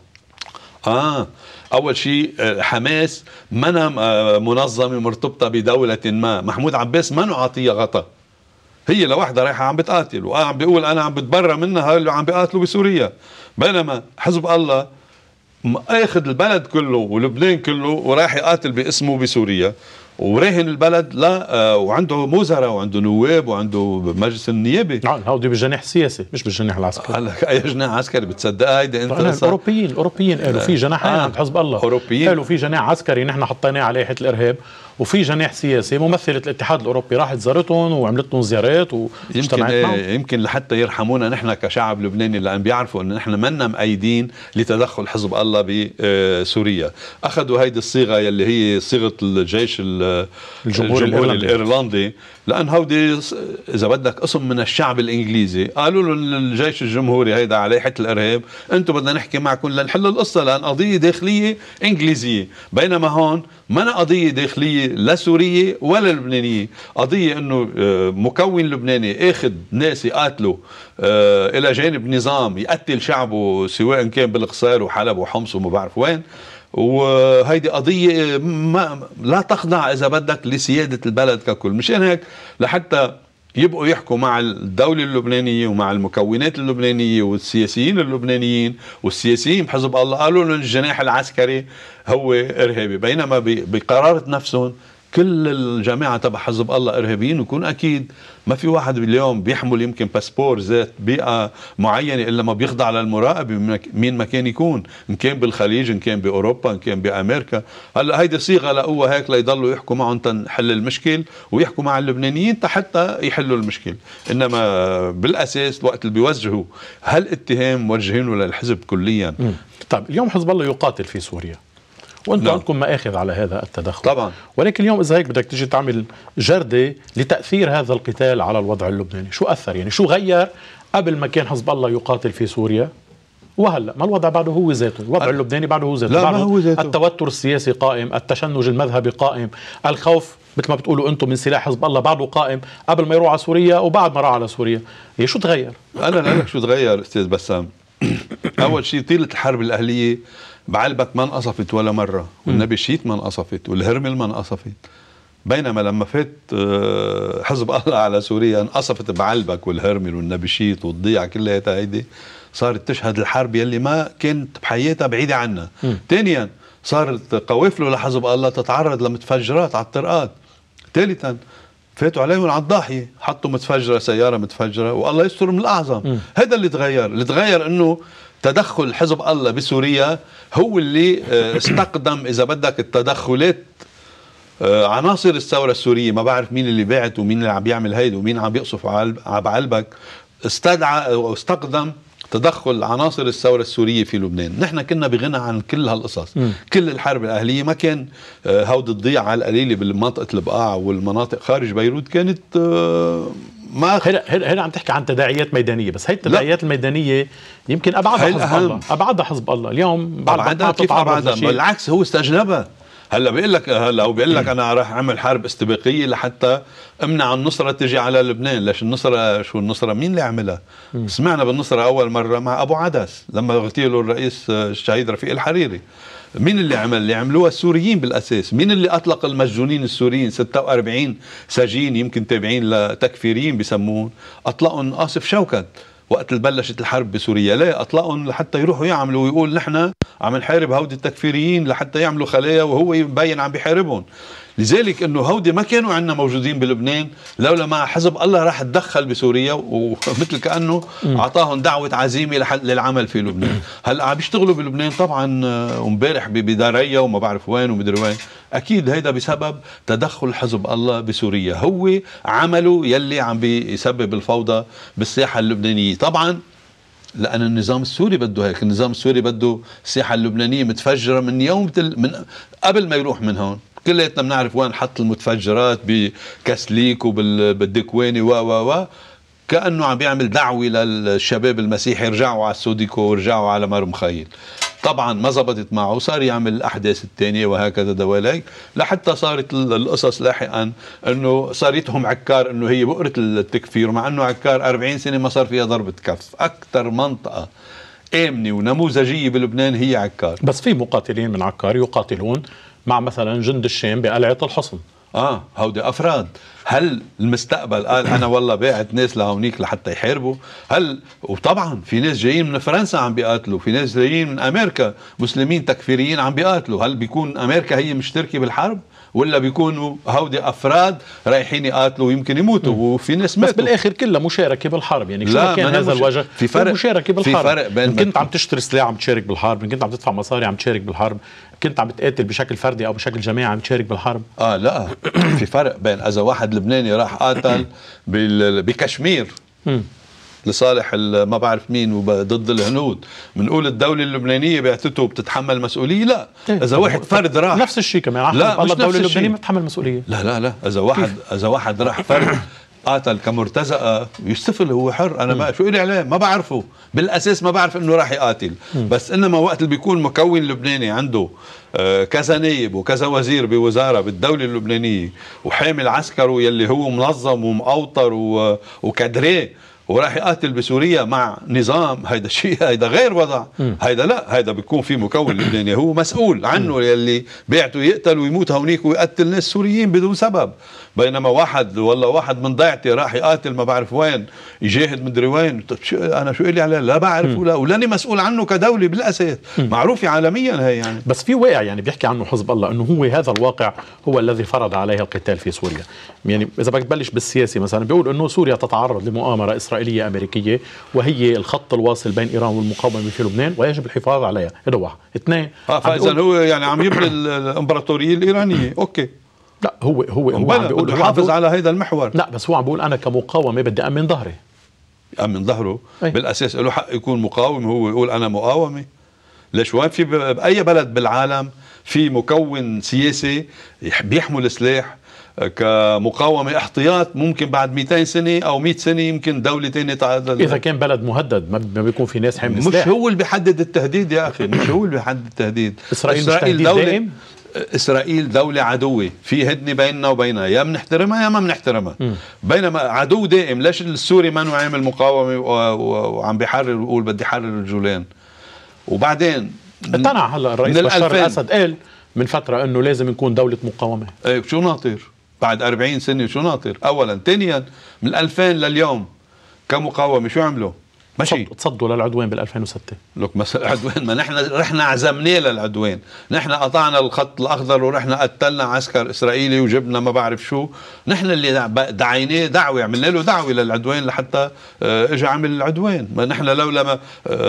آه أول شيء حماس منا منظمة مرتبطة بدولة ما. محمود عباس ما عطية غطا، هي لوحدها رايحة عم بتقاتل وعم بيقول أنا عم بتبرى منها اللي عم بيقاتلوا بسوريا. بينما حزب الله أخذ البلد كله ولبنان كله ورايح يقاتل باسمه بسوريا وراهن البلد لا، وعنده وزراء وعنده نواب وعنده مجلس النيابه. نعم هودي بالجناح السياسي مش بالجناح العسكري. هلا اي جناح عسكري بتصدقها هيدي انت؟ الاوروبيين الاوروبيين قالوا في جناحين عند آه. حزب الله. اوروبيين قالوا في جناح عسكري نحن حطيناه على لائحه الارهاب، وفي جناح سياسي ممثله الاتحاد الاوروبي راحت زارتهم وعملت لهم زيارات واجتمعت يمكن معهم. يمكن لحتى يرحمونا نحن كشعب لبناني، لان بيعرفوا ان نحن منا مأيدين لتدخل حزب الله بسوريا. اخذوا هيدي الصيغه يلي هي صيغه الجيش الجمهوري الايرلندي، لان هودي اذا بدك قسم من الشعب الانجليزي. قالوا له الجيش الجمهوري هيدا على لائحه الارهاب، انتم بدنا نحكي معكم لنحل القصه لان قضيه داخليه انجليزيه. بينما هون ما قضيه داخليه لا سوريه ولا لبنانيه، قضيه انه مكون لبناني اخذ ناس يقاتلوا الى جانب نظام يقتل شعبه سواء كان بالقصير وحلب وحمص وما بعرف وين. وهيدي قضية ما لا تخضع إذا بدك لسيادة البلد ككل. مشان هيك لحتى يبقوا يحكوا مع الدولة اللبنانية ومع المكونات اللبنانية والسياسيين اللبنانيين والسياسيين بحزب الله، قالوا لهم الجناح العسكري هو إرهابي. بينما بقرارة نفسهم كل الجماعة تبع حزب الله إرهابيين. ويكون أكيد ما في واحد باليوم بيحمل يمكن باسبور ذات بيئة معينة إلا ما بيخضع للمراقبة مين ما كان يكون، إن كان بالخليج إن كان بأوروبا إن كان بأمريكا. هلا هيدي صيغة لقوها هيك ليضلوا يحكوا معهم تنحل المشكل ويحكوا مع اللبنانيين حتى يحلوا المشكل. إنما بالأساس الوقت اللي بيوجهوا هالاتهام موجهينه للحزب كليا. طيب اليوم حزب الله يقاتل في سوريا وانتم عندكم مآخذ على هذا التدخل طبعا، ولكن اليوم اذا هيك بدك تيجي تعمل جردة لتأثير هذا القتال على الوضع اللبناني، شو أثر يعني؟ شو غير قبل ما كان حزب الله يقاتل في سوريا وهلا؟ ما الوضع بعده هو ذاته، الوضع أه اللبناني بعده هو ذاته. لا ما هو ذاته. التوتر السياسي قائم، التشنج المذهبي قائم، الخوف مثل ما بتقولوا انتم من سلاح حزب الله بعده قائم قبل ما يروح على سوريا وبعد ما راح على سوريا. هي شو تغير؟ انا لك شو تغير استاذ بسام. اول شيء طيلة الحرب الأهلية بعلبك ما انقصفت ولا مرة، والنبي شيت ما انقصفت، والهرمل ما انقصفت. بينما لما فات حزب الله على سوريا انقصفت بعلبك والهرمل والنبي شيت والضيعة كلها هيدي، صارت تشهد الحرب يلي ما كانت بحياتها بعيدة عنا. ثانيا صارت قوافله لحزب الله تتعرض لمتفجرات على الطرقات. ثالثا فاتوا عليهم على الضاحية، حطوا متفجرة سيارة متفجرة والله يستر من الأعظم. هذا اللي تغير. اللي تغير انه تدخل حزب الله بسوريا هو اللي استقدم إذا بدك التدخلات عناصر الثورة السورية. ما بعرف مين اللي باعت ومين اللي عم يعمل هيدا ومين عم يقصف على بعلبك. استدعى واستقدم تدخل عناصر الثورة السورية في لبنان. نحن كنا بغنى عن كل هالقصص. م. كل الحرب الأهلية ما كان هود الضيعة على القليلة بالمنطقة البقاع والمناطق خارج بيروت كانت ما هنا هنا عم تحكي عن تداعيات ميدانيه، بس هي التداعيات الميدانيه يمكن ابعدها حزب الله، ابعدها حزب الله اليوم بعد ما تتعرض لشيء. بالعكس هو استجنبها. هلا بيقول لك هلا هو بيقول لك انا راح اعمل حرب استباقيه لحتى امنع النصره تجي على لبنان. ليش النصره؟ شو النصره؟ مين اللي عملها؟ م. سمعنا بالنصره اول مره مع ابو عدس لما اغتيلوا الرئيس الشهيد رفيق الحريري. مين اللي عمل؟ اللي عملوها السوريين بالاساس. مين اللي اطلق المسجونين السوريين؟ ستة وأربعين سجين يمكن تابعين لتكفيريين بسموهم، اطلقهم آصف شوكت وقت اللي بلشت الحرب بسوريا. ليه اطلقهم؟ لحتى يروحوا يعملوا ويقول نحن عم نحارب هودي التكفيريين لحتى يعملوا خلايا وهو مبين عم بيحاربهم. لذلك انه هودي ما كانوا عندنا موجودين بلبنان لولا ما حزب الله راح تدخل بسوريا ومثل كانه اعطاهم دعوه عزيمه للعمل في لبنان. هلا عم بيشتغلوا بلبنان طبعا، وامبارح بداريا وما بعرف وين ومدري وين. اكيد هيدا بسبب تدخل حزب الله بسوريا، هو عمله يلي عم بيسبب الفوضى بالساحه اللبنانيه. طبعا لأن النظام السوري بده هيك، النظام السوري بده الساحة اللبنانية متفجرة من يوم من قبل ما يروح من هون. كلياتنا بنعرف وين حط المتفجرات بكسليك وبالدكواني و و و كأنه عم بيعمل دعوة للشباب المسيحي يرجعوا على السوديكو ويرجعوا على مرمخيل. طبعا ما زبطت معه، صار يعمل الأحداث الثانية وهكذا دواليك، لحتى صارت القصص لاحقا أنه صارتهم عكار، أنه هي بؤرة التكفير، مع أنه عكار أربعين سنة ما صار فيها ضربة كف. أكثر منطقة آمنة ونموذجية بلبنان هي عكار. بس في مقاتلين من عكار يقاتلون مع مثلا جند الشام بقلعة الحصن. اه هودي افراد. هل المستقبل قال انا والله باعت ناس لهونيك لحتى يحاربوا؟ هل وطبعا في ناس جايين من فرنسا عم بيقاتلوا، في ناس جايين من امريكا مسلمين تكفيريين عم بيقاتلوا. هل بيكون امريكا هي مشتركه بالحرب؟ ولا بيكونوا هودي افراد رايحين يقاتلوا ويمكن يموتوا م. وفي ناس ماتوا؟ بس بالاخر كلها مشاركه بالحرب. يعني شو كان هذا مش... الوجه؟ في فرق مشاركه بالحرب. في فرق بين إن كنت عم تشتري سلاح عم تشارك بالحرب، إن كنت عم تدفع مصاري عم تشارك بالحرب، كنت عم بتقاتل بشكل فردي او بشكل جماعي عم تشارك بالحرب. اه لا في فرق بين اذا واحد لبناني راح قاتل بكشمير م. لصالح ما بعرف مين وضد الهنود، بنقول الدولة اللبنانية بعتته بتتحمل مسؤولية؟ لا. إذا واحد فرد راح نفس الشيء كمان، لا مش الدولة اللبنانية ما تتحمل مسؤولية. لا لا لا إذا واحد إذا واحد راح فرد قاتل كمرتزقة يستفل، هو حر. أنا ما شو إلي عليه، ما بعرفه بالأساس، ما بعرف إنه راح يقاتل. م. بس إنما وقت اللي بيكون مكون لبناني عنده آه كذا نائب وكذا وزير بوزارة بالدولة اللبنانية وحامل عسكره يلي هو منظم ومأوطر وكادريه وراح يقاتل بسوريا مع نظام، هيدا شيء، هيدا غير وضع. م. هيدا لا، هيدا بيكون في مكون لبناني هو مسؤول عنه يلي بيعته يقتل ويموت هونيك ويقتل ناس سوريين بدون سبب. بينما واحد والله واحد من ضيعتي راح يقاتل ما بعرف وين، يجاهد مدري وين، طب شو انا شو إلي عليه؟ لا بعرف ولا ولاني مسؤول عنه كدولة بالاساس، معروفة عالميا هي. يعني بس في واقع يعني بيحكي عنه حزب الله انه هو هذا الواقع هو الذي فرض عليها القتال في سوريا. يعني اذا بدك تبلش بالسياسي مثلا بيقول انه سوريا تتعرض لمؤامرة اسرائيلية امريكية وهي الخط الواصل بين ايران والمقاومة في لبنان ويجب الحفاظ عليها. هذا واحد. اثنين اه فاذا هو يعني عم يبني الامبراطورية الإيرانية. اوكي لا هو هو هو عم بيقول حافظ على هذا المحور. لا بس هو عم بيقول انا كمقاومه بدي امن ظهري. امن ظهره أي. بالاساس له حق يكون مقاوم، هو يقول انا مقاومه. ليش وين في باي بلد بالعالم في مكون سياسي بيحمل سلاح كمقاومه احتياط ممكن بعد مئتين سنه او مئة سنه يمكن دوله ثانيه تعادل. اذا كان بلد مهدد ما بيكون في ناس حامل سلاح. مش هو اللي بيحدد التهديد يا اخي، مش هو اللي بيحدد التهديد. اسرائيل, إسرائيل دولة دائم؟ إسرائيل دولة عدوة، في هدنة بيننا وبينها، يا بنحترمها يا ما بنحترمها. م. بينما عدو دائم. ليش السوري ما عامل مقاومة وعم بيحرر ويقول بدي حرر الجولان؟ وبعدين اقتنع هلا الرئيس بشار الأسد قال من فترة انه لازم نكون دولة مقاومة. ايه شو ناطر؟ بعد أربعين سنة شو ناطر؟ اولا، ثانيا من ألفين لليوم كمقاومة شو عملوا؟ ماشي تصدوا للعدوان بال ألفين وستة. لك مثلا العدوان، ما نحن رحنا عزمناه للعدوان، نحن قطعنا الخط الاخضر ورحنا قتلنا عسكر اسرائيلي وجبنا ما بعرف شو، نحن اللي دعيناه دعوه، عملنا له دعوه للعدوان لحتى اجى عمل العدوان. ما نحن لولا ما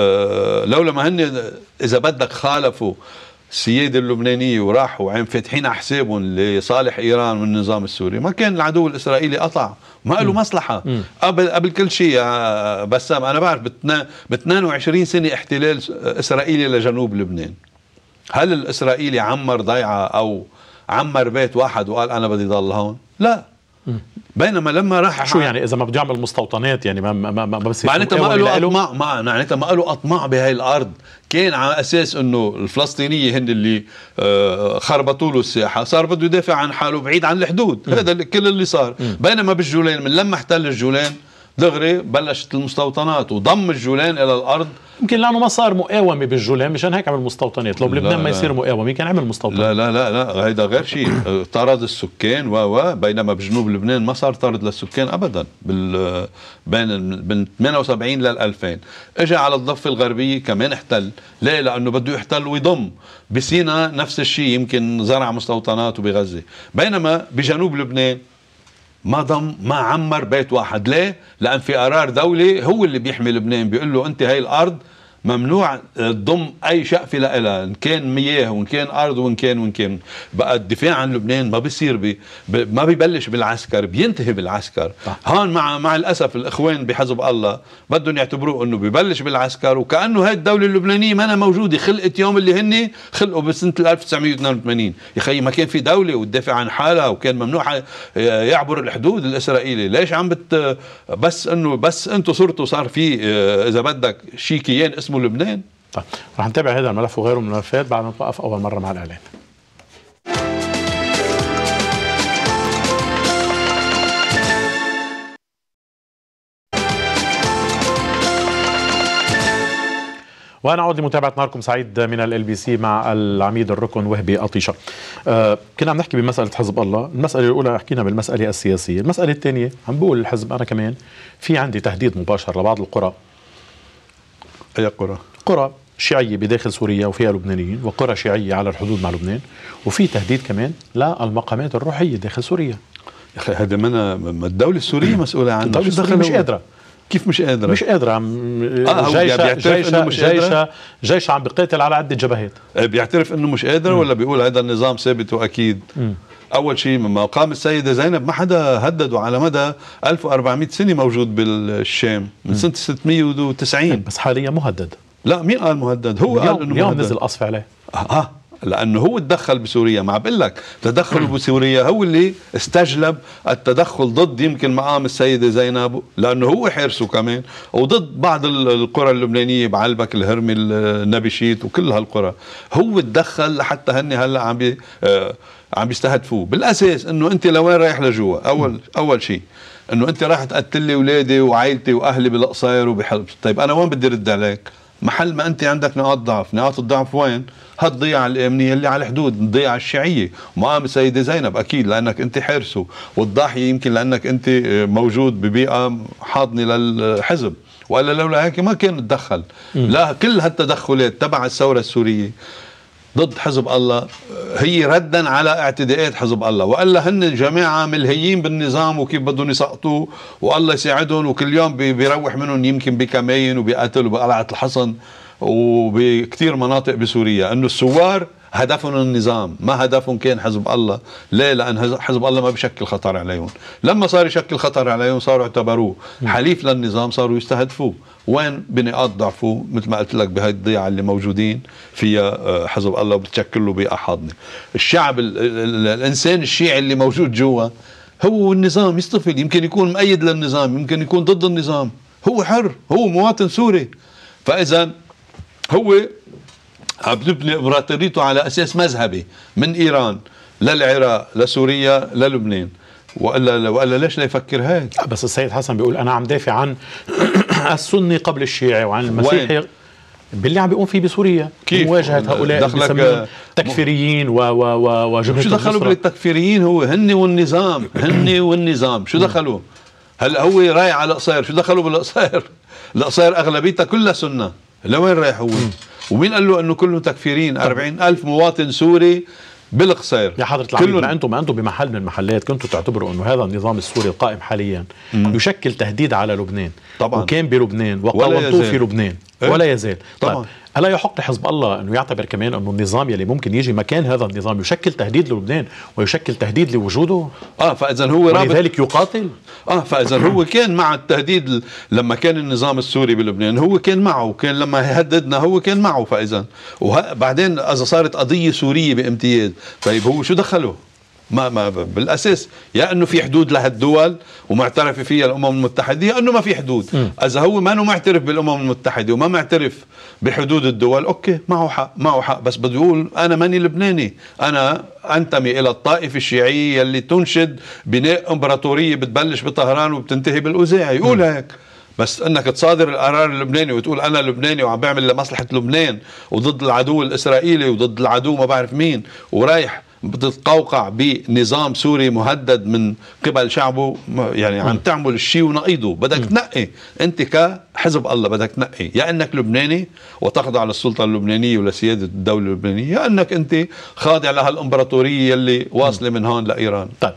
لولا ما هن اذا بدك خالفوا السيادة اللبنانية وراحوا عم فاتحين على حسابهم لصالح إيران والنظام السوري، ما كان العدو الإسرائيلي قطع، ما له مصلحة. م. قبل قبل كل شيء يا بسام، أنا بعرف ب اثنين وعشرين سنة احتلال إسرائيلي لجنوب لبنان، هل الإسرائيلي عمر ضيعة أو عمر بيت واحد وقال أنا بدي ضل هون؟ لا. م. بينما لما راح شو يعني اذا ما بده يعمل مستوطنات يعني ما ما ما, ما بصير معناتها ما له اطماع، معناتها ما له اطماع بهاي الارض، كان على اساس انه الفلسطينيه هن اللي خربطوا له الساحه، صار بده يدافع عن حاله بعيد عن الحدود. م. هذا كل اللي صار. م. بينما بالجولان من لما احتل الجولان دغري بلشت المستوطنات وضم الجولان الى الارض. يمكن لانه ما صار مقاومه بالجولان مشان هيك عمل مستوطنات. لو بلبنان ما يصير مقاومه كان عمل مستوطنات. لا لا لا لا هيدا غير شيء. طرد السكان و و بينما بجنوب لبنان ما صار طرد للسكان ابدا. بال بين من ثمانية وسبعين لل ألفين اجى على الضفه الغربيه كمان احتل. ليه؟ لانه بده يحتل ويضم. بسيناء نفس الشيء، يمكن زرع مستوطنات وبغزه. بينما بجنوب لبنان ما ضم ما عمر بيت واحد. ليه؟ لأن في قرار دولي هو اللي بيحمي لبنان، بيقول له أنت هاي الأرض ممنوع تضم أي شقفة لها، إن كان مياه وإن كان أرض وإن كان وإن كان. بقى الدفاع عن لبنان ما بيصير بي ما بيبلش بالعسكر، بينتهي بالعسكر. هون مع مع الأسف الإخوان بحزب الله بدهم يعتبروه إنه بيبلش بالعسكر، وكأنه هاي الدولة اللبنانية ما أنا موجودة، خلقت يوم اللي هني خلقوا بسنة ألف وتسعمية واثنين وثمانين. يا خي ما كان في دولة وتدافع عن حالها وكان ممنوع يعبر الحدود الإسرائيلي. ليش عم بت بس إنه بس أنتوا صرتوا صار في إذا بدك شي كيان اسمه لبنان؟ طيب رح نتابع هذا الملف وغيره من الملفات بعد ما نتوقف أول مرة مع الإعلان. ونعود لمتابعة نهاركم سعيد من ال بي سي مع العميد الركن وهبي أطيشة. آه كنا عم نحكي بمسألة حزب الله. المسألة الأولى حكينا بالمسألة السياسية. المسألة الثانية عم بقول الحزب أنا كمان في عندي تهديد مباشر لبعض القرى. أي قرى؟ قرى شيعية بداخل سوريا وفيها لبنانيين، وقرى شيعية على الحدود مع لبنان، وفي تهديد كمان للمقامات الروحية داخل سوريا. يا أخي هذا ما الدولة السورية مسؤولة عنه. الدولة السورية مش قادرة. كيف مش قادرة؟ مش قادرة. آه جيشة جيشة مش جيشة جيشة عم بقاتل على عدة جبهات. بيعترف انه مش قادر ولا بيقول هذا النظام ثابت واكيد؟ م. اول شيء من مقام السيدة زينب ما حدا هدده على مدى ألف وأربعمية سنة موجود بالشام من سنة ستمية وتسعين. بس حاليا مهدد. لا مين قال مهدد؟ هو قال انه اليوم نزل قصف عليه. اه لانه هو تدخل بسوريا. ما بقول لك تدخله بسوريا هو اللي استجلب التدخل ضد يمكن مقام السيده زينب، لانه هو حارسه كمان، وضد بعض القرى اللبنانيه بعلبك الهرمي النبشيت وكل هالقرى. هو تدخل لحتى هن هلا عم بي آه عم بيستهدفوه. بالاساس انه انت لوين رايح لجوا؟ اول اول شيء انه انت راح تقتل لي اولادي وعائلتي واهلي بالقصير وبحلب. طيب انا وين بدي ارد عليك؟ محل ما انت عندك نقاط ضعف. نقاط الضعف وين؟ هالضيعة الامنيه اللي على الحدود، الضيعة الشيعيه. مقام السيده زينب اكيد لانك انت حارسه، والضاحيه يمكن لانك انت موجود ببيئه حاضنه للحزب، والا لولا هيك ما كان تدخل. لا كل هالتدخلات تبع الثوره السوريه ضد حزب الله هي ردا على اعتداءات حزب الله، والا هن جماعه ملهيين بالنظام وكيف بدهم يسقطوه والله يساعدهم، وكل يوم بيروح منهم يمكن بكمين وبقتل وبقلعه الحصن وبكثير مناطق بسوريا. انه الثوار هدفهم النظام ما هدفهم كان حزب الله. ليه؟ لان حزب الله ما بشكل خطر عليهم. لما صار يشكل خطر عليهم صاروا اعتبروه حليف للنظام، صاروا يستهدفوه. وين بنقاط ضعفه؟ مثل ما قلت لك بهاي الضيعه اللي موجودين فيها حزب الله وبتشكل له بيئه حاضنه. الشعب ال ال الانسان الشيعي اللي موجود جوا هو النظام يصطفل، يمكن يكون مؤيد للنظام، يمكن يكون ضد النظام، هو حر، هو مواطن سوري. فاذا هو عم بيبني امبراطوريته على اساس مذهبي من ايران للعراق لسوريا للبنان، والا والا ليش لا يفكر هيك؟ بس السيد حسن بيقول انا عم دافع عن السني قبل الشيعي وعن المسيحي باللي عم بيقوم فيه بسوريا. كيف مواجهه هؤلاء اللي تكفيريين و و وجبهه. شو دخلوا بالتكفيريين؟ هو هن والنظام، هن والنظام شو دخلوا؟ هلا هو رايح على القصير، شو دخلوا بالقصير؟ القصير اغلبيتها كلها سنه، لوين رايح هو؟ ومين قال له انه كلهم تكفيرين؟ أربعين ألف مواطن سوري بالقصير. يا حضرة العميد ما انتم ما انتم بمحل من المحلات كنتوا تعتبروا انه هذا النظام السوري القائم حاليا مم. يشكل تهديد على لبنان طبعا، وكان بلبنان وقاومتوه في لبنان إيه؟ ولا يزال. طبعا. طيب ألا يحق لحزب الله أنه يعتبر كمان أنه النظام يلي ممكن يجي مكان هذا النظام يشكل تهديد للبنان ويشكل تهديد لوجوده؟ اه فإذا هو رابط، ولذلك يقاتل. اه فإذا هو كان مع التهديد لما كان النظام السوري بلبنان، هو كان معه، وكان لما يهددنا هو كان معه. فإذا وبعدين إذا صارت قضية سورية بامتياز، طيب هو شو دخله؟ ما ما بالاساس يا انه في حدود لهالدول ومعترف فيها الامم المتحده، يا انه ما في حدود. م. اذا هو ما معترف بالامم المتحده وما معترف بحدود الدول، اوكي معه حق، معه حق، بس بده يقول انا ماني لبناني، انا انتمي الى الطائفه الشيعيه اللي تنشد بناء امبراطوريه بتبلش بطهران وبتنتهي بالاوزاعي، يقول هيك. بس انك تصادر القرار اللبناني وتقول انا لبناني وعم بعمل لمصلحه لبنان وضد العدو الاسرائيلي وضد العدو ما بعرف مين، ورايح بتتقوقع بنظام سوري مهدد من قبل شعبه، يعني عم تعمل الشيء ونقيضه. بدك تنقي انت كحزب الله، بدك تنقي يا انك لبناني وتخضع للسلطه اللبنانيه ولسياده الدوله اللبنانيه، يا انك انت خاضع لهالامبراطوريه اللي واصله من هون لايران. طيب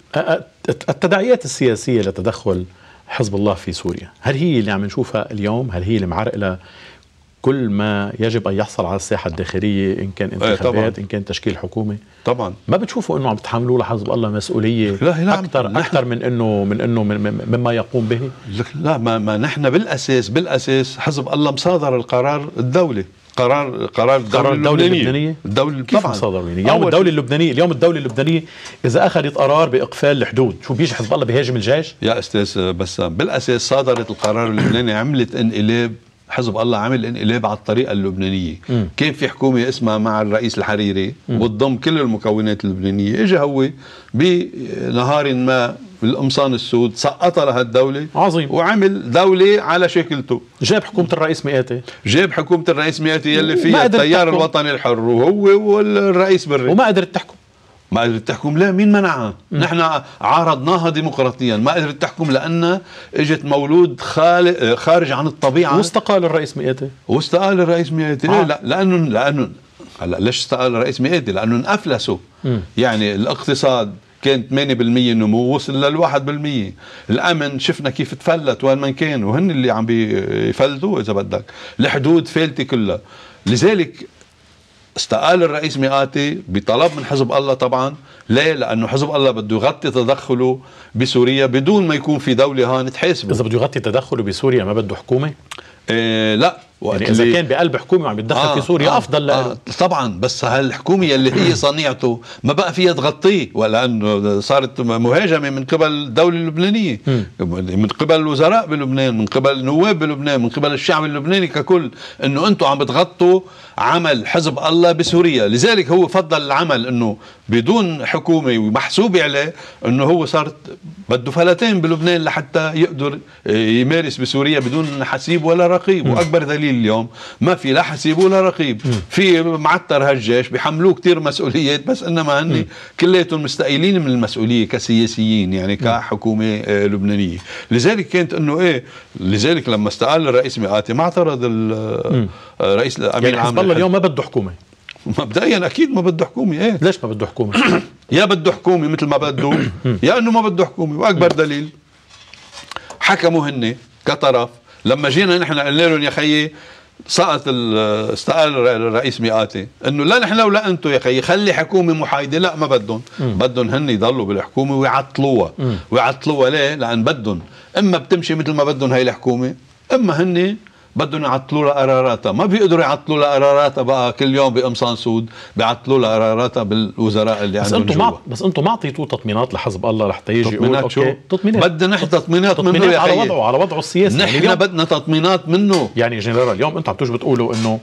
التداعيات السياسيه لتدخل حزب الله في سوريا، هل هي اللي عم نشوفها اليوم؟ هل هي اللي معرقله كل ما يجب أن يحصل على الساحة الداخلية، إن كان انتخابات إن كان تشكيل حكومة؟ طبعا. ما بتشوفوا إنه عم تحملوا لحزب الله مسؤولية لا لا أكثر نحن أكثر من إنه من إنه مما يقوم به؟ لا ما, ما نحن بالأساس بالأساس حزب الله مصادر القرار الدولي، قرار قرار الدولة, الدولة اللبنانية. الدولة كيف طبعا مصادر يعني؟ اليوم الدولة اللبنانية اليوم الدولة اللبنانية إذا أخذت قرار بإقفال الحدود، شو بيجي حزب الله بيهاجم الجيش؟ يا أستاذ بسام، بالأساس صادرت القرار اللبناني، عملت انقلاب، حزب الله عمل انقلاب على الطريقة اللبنانية. م. كان في حكومة اسمها مع الرئيس الحريري وتضم كل المكونات اللبنانية، اجى هو بنهار ما بالقمصان السود سقطها لهالدولة عظيم، وعمل دولة على شكلته. جاب حكومة الرئيس مئاتي جاب حكومة الرئيس مئاتي يلي فيها التيار الوطني الحر وهو والرئيس بري، وما قدرت تحكم. ما قدرت تحكم. لا، مين منعها؟ نحن عارضناها ديمقراطيا، ما قدرت تحكم لأن اجت مولود خارج عن الطبيعة. واستقال الرئيس مئاتي واستقال الرئيس مئاتي آه. لا لأنه لأنه هلا ليش استقال الرئيس مئاتي؟ لأنه انأفلسوا. م. يعني الاقتصاد كان ثمانية بالمئة نمو، وصل للواحد بالمئة. الأمن شفنا كيف تفلت وين ما كان، وهن اللي عم بيفلتوا إذا بدك. الحدود فالتة كلها. لذلك استقال الرئيس مئاتي بطلب من حزب الله طبعا. ليه؟ لأنه حزب الله بده يغطي تدخله بسوريا بدون ما يكون في دولة هون تحاسبه. إذا بده يغطي تدخله بسوريا ما بده حكومة؟ إيه لا، يعني إذا كان بقلب حكومة عم يتدخل آه في سوريا آه أفضل له. آه طبعا، بس هالحكومة اللي هي صنيعته ما بقى فيها تغطيه، ولأنه صارت مهاجمة من قبل الدولة اللبنانية، من قبل الوزراء بلبنان، من قبل النواب بلبنان، من قبل الشعب اللبناني ككل، إنه أنتم عم بتغطوا عمل حزب الله بسوريا. لذلك هو فضل العمل إنه بدون حكومة ومحسوب عليه، إنه هو صارت بده فلتين بلبنان لحتى يقدر يمارس بسوريا بدون حسيب ولا رقيب. وأكبر دليل اليوم ما في لا حسيب ولا رقيب. في معتر هالجيش بيحملوه كتير مسؤوليات، بس إنما هني كلياتهم مستقيلين من المسؤولية كسياسيين، يعني كحكومة لبنانية. لذلك كانت إنه إيه، لذلك لما استقال الرئيس مئاتي ما اعترض الرئيس الأمين يعني حزب الله اليوم ما بده حكومة مبدئيا. اكيد ما بده حكومه. ايه ليش ما بده حكومه؟ يا بده حكومه مثل ما بده، يا انه ما بده حكومه. واكبر دليل حكموا هن كطرف. لما جينا نحن قلنا لهم يا خيي سقط استقال الرئيس مئاتي، انه لا نحن ولا انتم يا خيي خلي حكومه محايده. لا، ما بدهم، بدهم هن يضلوا بالحكومه ويعطلوها. ويعطلوها ليه؟ لان بدهم اما بتمشي مثل ما بدهم هاي الحكومه، اما هن بدهم يعطلوا لها قراراتها. ما بيقدروا يعطلوا لها قراراتها بقى كل يوم بقمصان سود، بيعطلوا لها قراراتها بالوزراء اللي عندهم جوا. مع... بس انتم ما اعطيتوه تطمينات لحزب الله لحتى يجي يقول اوكي تطمينات؟ بدنا نحن تطمينات, تطمينات منه يا على وضعه على وضعه السياسي. نحن يعني بدنا تطمينات منه. يعني جنرال اليوم انتم عم تيجوا بتقولوا انه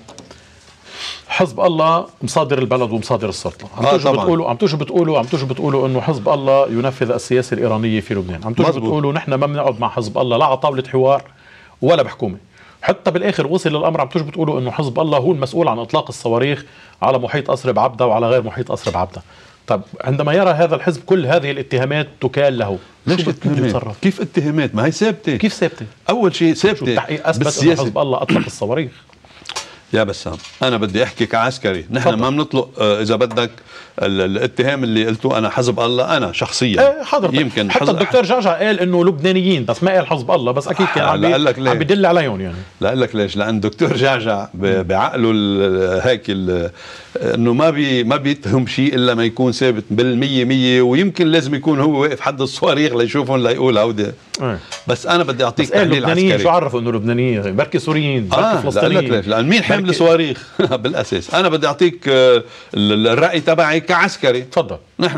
حزب الله مصادر البلد ومصادر السلطه، عم تيجوا آه بتقولوا عم تيجوا بتقولوا عم تيجوا بتقولوا انه حزب الله ينفذ السياسه الايرانيه في لبنان، عم تيجوا بتقولوا نحن ما بنقعد مع حزب الله لا على طاوله حوار ولا بحكومه. حتى بالاخر وصل للامر عم تيجوا بتقولوا انه حزب الله هو المسؤول عن اطلاق الصواريخ على محيط أسرب عبده وعلى غير محيط أسرب عبده. طب عندما يرى هذا الحزب كل هذه الاتهامات تكال له، ليش اتهامات؟ كيف اتهامات؟ ما هي ثابته. كيف ثابته؟ اول شيء ثابته التحقيق اثبت انه حزب الله اطلق الصواريخ. يا بسام انا بدي احكي كعسكري. نحن فضل. ما بنطلق آه اذا بدك الاتهام اللي قلته انا حزب الله انا شخصيا. ايه حضرتك يمكن حتى الدكتور جعجع قال انه لبنانيين بس ما قال حزب الله، بس اكيد كان عم عم بدل عليهم. يعني لا اقول لك ليش، لان الدكتور جعجع بعقله هيك انه ما بي ما بيتهم شيء الا ما يكون ثابت بالمية مية، ويمكن لازم يكون هو واقف حد الصواريخ ليشوفهم ليقول هودي. اه. بس انا بدي اعطيك تحليل عسكري. شو عرفوا انه لبنانيين؟ بركي سوريين، بركي آه فلسطينيين. لا ليش؟ لان مين حامل صواريخ؟ بالاساس انا بدي اعطيك الراي تبعي كعسكري. تفضل. نحن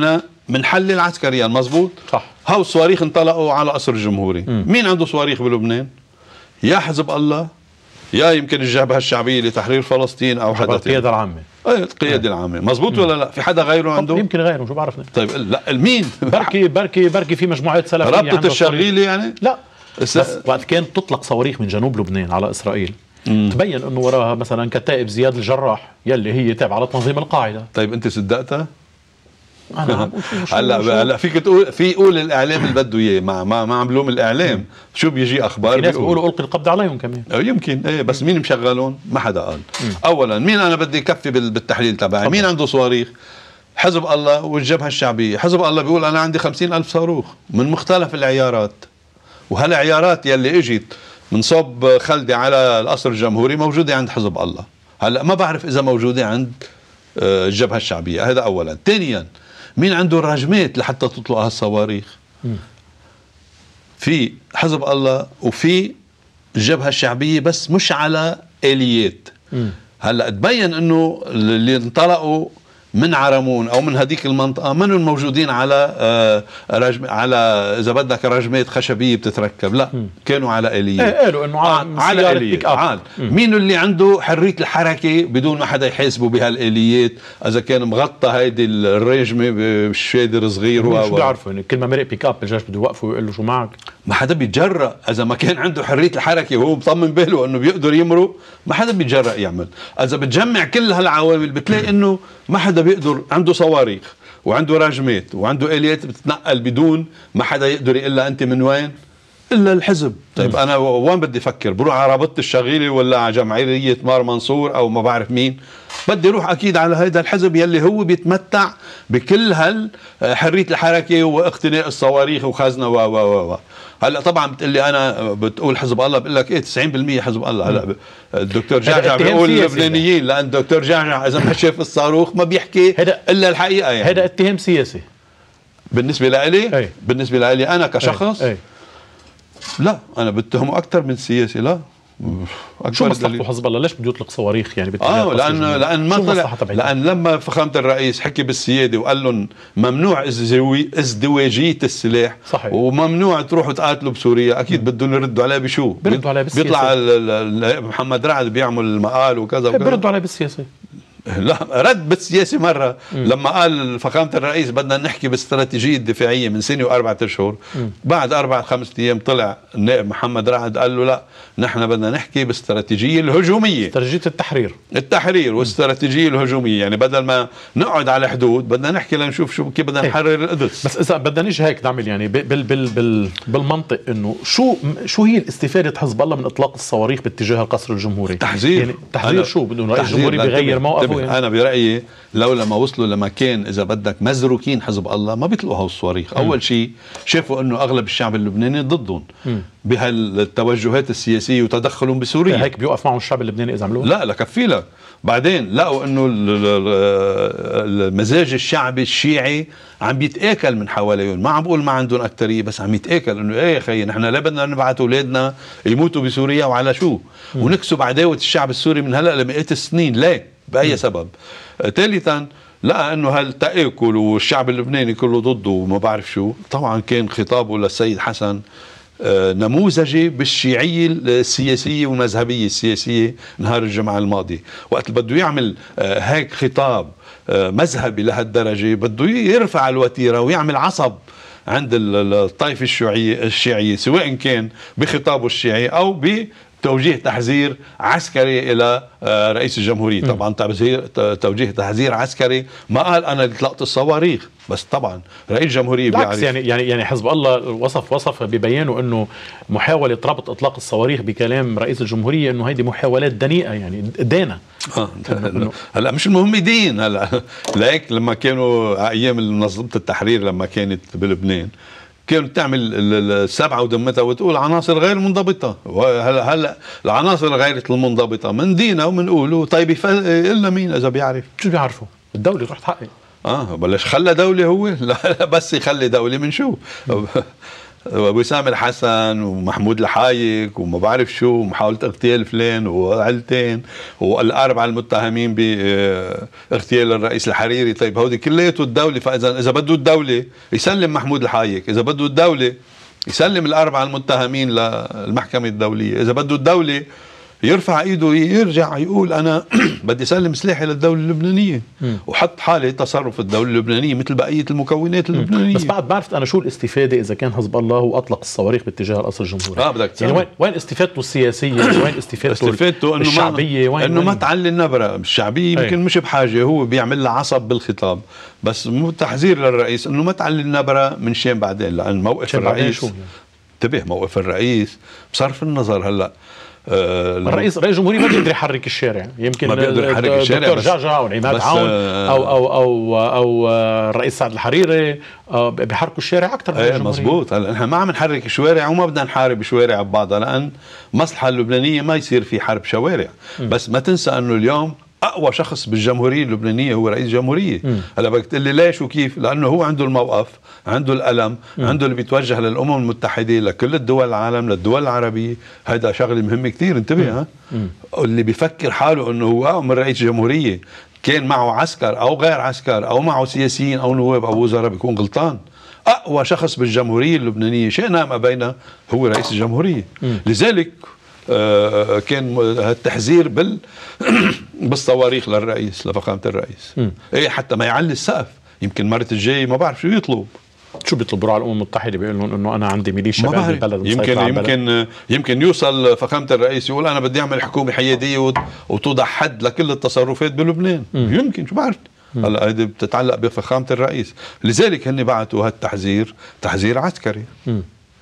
منحلل عسكريا مزبوط صح. هاو الصواريخ انطلقوا على قصر الجمهوري. م. مين عنده صواريخ بلبنان؟ يا حزب الله يا يمكن الجبهة الشعبية لتحرير فلسطين او حدا القيادة العامة. ايه القيادة العامة مزبوط ولا لا؟ في حدا غيره عنده؟ يمكن غيره شو بعرفنا. طيب لا مين؟ بركي بركي بركي في مجموعات سلفية ربطة الشغيلة يعني؟ لا بس وقت كانت تطلق صواريخ من جنوب لبنان على اسرائيل مم. تبين انه وراها مثلا كتائب زياد الجراح يلي هي تابعه لتنظيم القاعده. طيب انت صدقتها؟ انا هلا هلا فيك تقول في يقول الاعلام اللي بده اياه ما ما ما عم بلوم الاعلام مم. شو بيجي اخبار في ناس بيقولوا القي القبض عليهم كمان يمكن ايه بس مم. مين مشغلون؟ ما حدا قال. مم. اولا مين انا بدي كفي بالتحليل تبعي؟ مين عنده صواريخ؟ حزب الله والجبهه الشعبيه. حزب الله بيقول انا عندي خمسين ألف صاروخ من مختلف العيارات، وهالعيارات يلي اجت من صوب خلدي على القصر الجمهوري موجوده عند حزب الله. هلا ما بعرف اذا موجوده عند الجبهه الشعبيه. هذا اولا. ثانيا مين عنده الرجمات لحتى تطلق هالصواريخ؟ في حزب الله وفي الجبهه الشعبيه بس مش على اليات. م. هلا تبين انه اللي انطلقوا من عرمون او من هذيك المنطقه منهم موجودين على آه رجم على اذا بدك رجمات خشبيه بتتركب، لا م. كانوا على اليات. ايه قالوا انه على اليات. عال. مين اللي عنده حريه الحركه بدون ما حدا يحاسبه بهالاليات اذا كان مغطى هيدي الرجمه بشادر صغير؟ و شو بيعرفوا يعني كل ما مرق بيك اب الجيش بده يوقفوا ويقول له شو معك؟ ما حدا بيتجرأ اذا ما كان عنده حريه الحركه وهو مطمن باله انه بيقدر يمرق، ما حدا بيتجرأ يعمل. اذا بتجمع كل هالعوامل بتلاقي انه ما حدا بيقدر. عنده صواريخ وعنده راجمات وعنده اليات بتتنقل بدون ما حدا يقدر يقول لها انت من وين؟ الا الحزب. طيب انا وين بدي افكر؟ بروح على رابطه الشغيله ولا على جمعيه مار منصور او ما بعرف مين؟ بدي اروح اكيد على هذا الحزب يلي هو بيتمتع بكل هال حريه الحركه واقتناء الصواريخ وخزنه و و و هلا طبعا بتقول لي انا بتقول حزب الله، بقول لك ايه تسعين بالمية حزب الله. هلا الدكتور جعجع بيقول اللبنانيين لان الدكتور جعجع اذا ما شاف الصاروخ ما بيحكي الا الحقيقه. يعني هذا اتهام سياسي بالنسبه لي. أي. بالنسبه لي انا كشخص أي. أي. لا انا بتهمه اكثر من سياسي. لا شو مصلحته حزب الله؟ ليش بده يطلق صواريخ يعني اه لان لان ما طلع لان لما فخامه الرئيس حكي بالسياده وقال لهم ممنوع ازدواجيه السلاح. صحيح. وممنوع تروحوا تقاتلوا بسوريا، اكيد بدهم يردوا عليه بشو؟ بيردوا عليه بالسياسه. بيطلع محمد رعد بيعمل مقال وكذا وكذا. بيردوا عليه بالسياسه. لا رد بالسياسي مرة م. لما قال فخامة الرئيس بدنا نحكي باستراتيجية الدفاعية من سنة وأربعة أشهر. م. بعد أربعة خمسة أيام طلع النائب محمد رعد قال له لا نحن بدنا نحكي باستراتيجية الهجومية، استراتيجية التحرير التحرير واستراتيجية الهجومية. يعني بدل ما نقعد على حدود بدنا نحكي لنشوف شو كيف بدنا نحرر القدس. بس إذا بدنا نيجي هيك نعمل يعني بال بال بال بالمنطق إنه شو شو هي الاستفادة حزب الله من إطلاق الصواريخ باتجاه القصر الجمهوري؟ تحذير. يعني تحذير شو؟ بدون رئيس الجمهوري بيغير موقفه؟ يعني؟ أنا برأيي لو لما وصلوا لمكان إذا بدك مزروكين حزب الله ما بيطلقوا هالصواريخ. أول شيء شافوا إنه أغلب الشعب اللبناني ضدهم بهالتوجهات السياسية وتدخلهم بسوريا. هيك بيوقف معهم الشعب اللبناني إذا عملوه؟ لا لكفي لك. بعدين لقوا إنه المزاج الشعبي الشيعي عم بيتآكل من حواليهم. ما عم بقول ما عندهم أكترية بس عم يتآكل إنه إيه يا خي نحن لا بدنا نبعث أولادنا يموتوا بسوريا وعلى شو؟ ونكسب عداوة الشعب السوري من هلأ لمئات السنين. ليه؟ بأي سبب؟ ثالثا لقى انه هالتآكل والشعب اللبناني كله ضده وما بعرف شو. طبعا كان خطابه للسيد حسن نموذجي بالشيعية السياسية والمذهبية السياسية نهار الجمعة الماضي. وقت بده يعمل هيك خطاب مذهبي لهالدرجة بده يرفع الوتيرة ويعمل عصب عند الطائفة الشيعية الشيعية سواء كان بخطابه الشيعي أو ب توجيه تحذير عسكري الى رئيس الجمهوريه. طبعا توجيه تحذير عسكري ما قال انا اللي طلقت الصواريخ، بس طبعا رئيس الجمهوريه بيعرف. يعني يعني يعني حزب الله وصف وصف ببيانه انه محاوله ربط اطلاق الصواريخ بكلام رئيس الجمهوريه انه هيدي محاولات دنيئه يعني دانه. آه. هلا مش المهم دين. هلا لهيك لما كانوا ايام منظمه التحرير لما كانت بلبنان كانت تعمل السبعة ودمتها وتقول عناصر غير منضبطة. هلا هلا العناصر غير المنضبطة من دينا ومنقوله طيب إلا مين إذا بيعرف؟ شو بيعرفوا؟ الدولة تروح تحقق. اه بلش خلى دولة هو؟ لا بس يخلي دولة من شو؟ وسام الحسن ومحمود الحايك وما بعرف شو ومحاولة اغتيال فلان وعيلتين والأربعة المتهمين باغتيال الرئيس الحريري. طيب هودي كليته الدولة، فإذا إذا بده الدولة يسلم محمود الحايك، إذا بده الدولة يسلم الأربعة المتهمين للمحكمة الدولية، إذا بده الدولة يرفع ايده يرجع يقول انا بدي اسلم سلاحي للدوله اللبنانيه م. وحط حاله تصرف الدوله اللبنانيه مثل بقيه المكونات اللبنانيه. بس بعد بعرفت انا شو الاستفاده اذا كان حزب الله واطلق الصواريخ باتجاه القصر الجمهوري. اه بدك يعني وين وين استفادته السياسيه؟ وين استفادته, استفادته إنه الشعبيه؟ وين انه ما تعلي النبره الشعبيه يمكن مش بحاجه، هو بيعمل لها عصب بالخطاب، بس مو تحذير للرئيس انه ما تعلي النبره من شان بعدين، لان موقف الرئيس انتبه يعني. موقف الرئيس بصرف النظر هلا آه الرئيس رئيس الجمهورية ما بيقدر يحرك الشارع، يمكن ما بيقدر يحرك الشارع الدكتور جعجع او عماد عون او او او او الرئيس سعد الحريري بيحركوا الشارع اكثر من ايه مزبوط. هلا نحن ما عم نحرك الشوارع وما بدنا نحارب شوارع ببعضها، لان المصلحه اللبنانيه ما يصير في حرب شوارع. م. بس ما تنسى انه اليوم اقوى شخص بالجمهوريه اللبنانيه هو رئيس جمهوريه. هلا بدك تقول لي ليش وكيف؟ لانه هو عنده الموقف، عنده الألم، م. عنده اللي بيتوجه للأمم المتحدة، لكل الدول العالم، للدول العربية. هذا شغله مهم كتير، انتبه. ها اللي بيفكر حاله انه هو من رئيس جمهورية كان معه عسكر او غير عسكر او معه سياسيين او نواب او وزراء بيكون غلطان. اقوى شخص بالجمهورية اللبنانية شئنا ما بينا هو رئيس الجمهورية. م. لذلك آه كان التحذير بال بالصواريخ للرئيس، لفخامة الرئيس. م. ايه حتى ما يعلي السقف. يمكن مرة الجاي ما بعرف شو يطلب. شو بيطلبوا على الامم المتحده؟ بيقول لهم انه انا عندي ميليشيا بهذا البلد. يمكن يمكن يمكن يوصل فخامه الرئيس يقول انا بدي اعمل حكومه حياديه وتوضع حد لكل التصرفات بلبنان. م. يمكن شو بعرف. هلا هذه بتتعلق بفخامه الرئيس، لذلك هن بعتوا هالتحذير تحذير عسكري. م.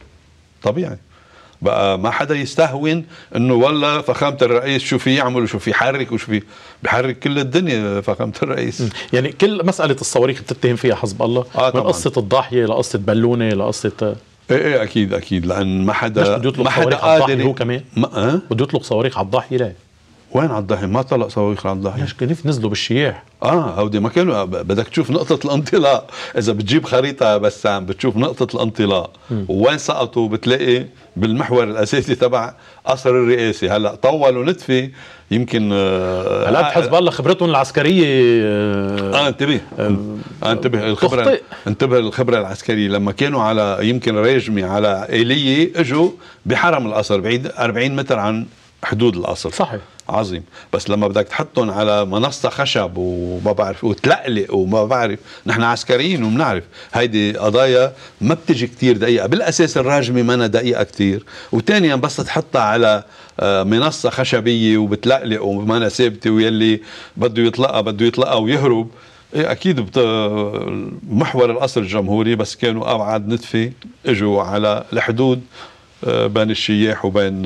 طبيعي بقى ما حدا يستهون انه والله فخامه الرئيس شو في يعمل وشو في يحرك وشو في بحرك كل الدنيا فخامه الرئيس. يعني كل مساله الصواريخ بتتهم فيها حزب الله، آه من قصه الضاحيه لقصه بلونه لقصه ايه ايه اكيد اكيد، لان ما حدا بده يطلق صواريخ على الضاحيه هو كمان ما بده يطلق صواريخ على الضاحيه. لا وين على الضاحيه؟ ما طلق صواريخ على الضاحيه. ليش كيف نزلوا بالشياح؟ اه هودي ما كانوا. بدك تشوف نقطه الانطلاق، اذا بتجيب خريطه بس عم بتشوف نقطه الانطلاق م. وين سقطوا بتلاقي بالمحور الاساسي تبع قصر الرئاسي. هلا طولوا نتفه يمكن هلا آه حزب الله خبرتهم العسكريه اه انتبه آه آه انتبه الخبره تخطئ. انتبه الخبره العسكريه لما كانوا على يمكن راجمه على آلية اجوا بحرم القصر بعيد أربعين متر عن حدود القصر. صحيح عظيم. بس لما بدك تحطهم على منصة خشب وما بعرف وتلقلق وما بعرف، نحن عسكريين وبنعرف هيدي قضايا ما بتجي كتير دقيقة. بالأساس الراجمة منا دقيقة كتير، وثانيا بس تحطها على منصة خشبية وبتلقلق ومانا ثابتة ويلي بده يطلقها بده يطلقها ويهرب. إيه أكيد بت... محور القصر الجمهوري بس كانوا أبعد نتفة اجوا على الحدود بين الشياح وبين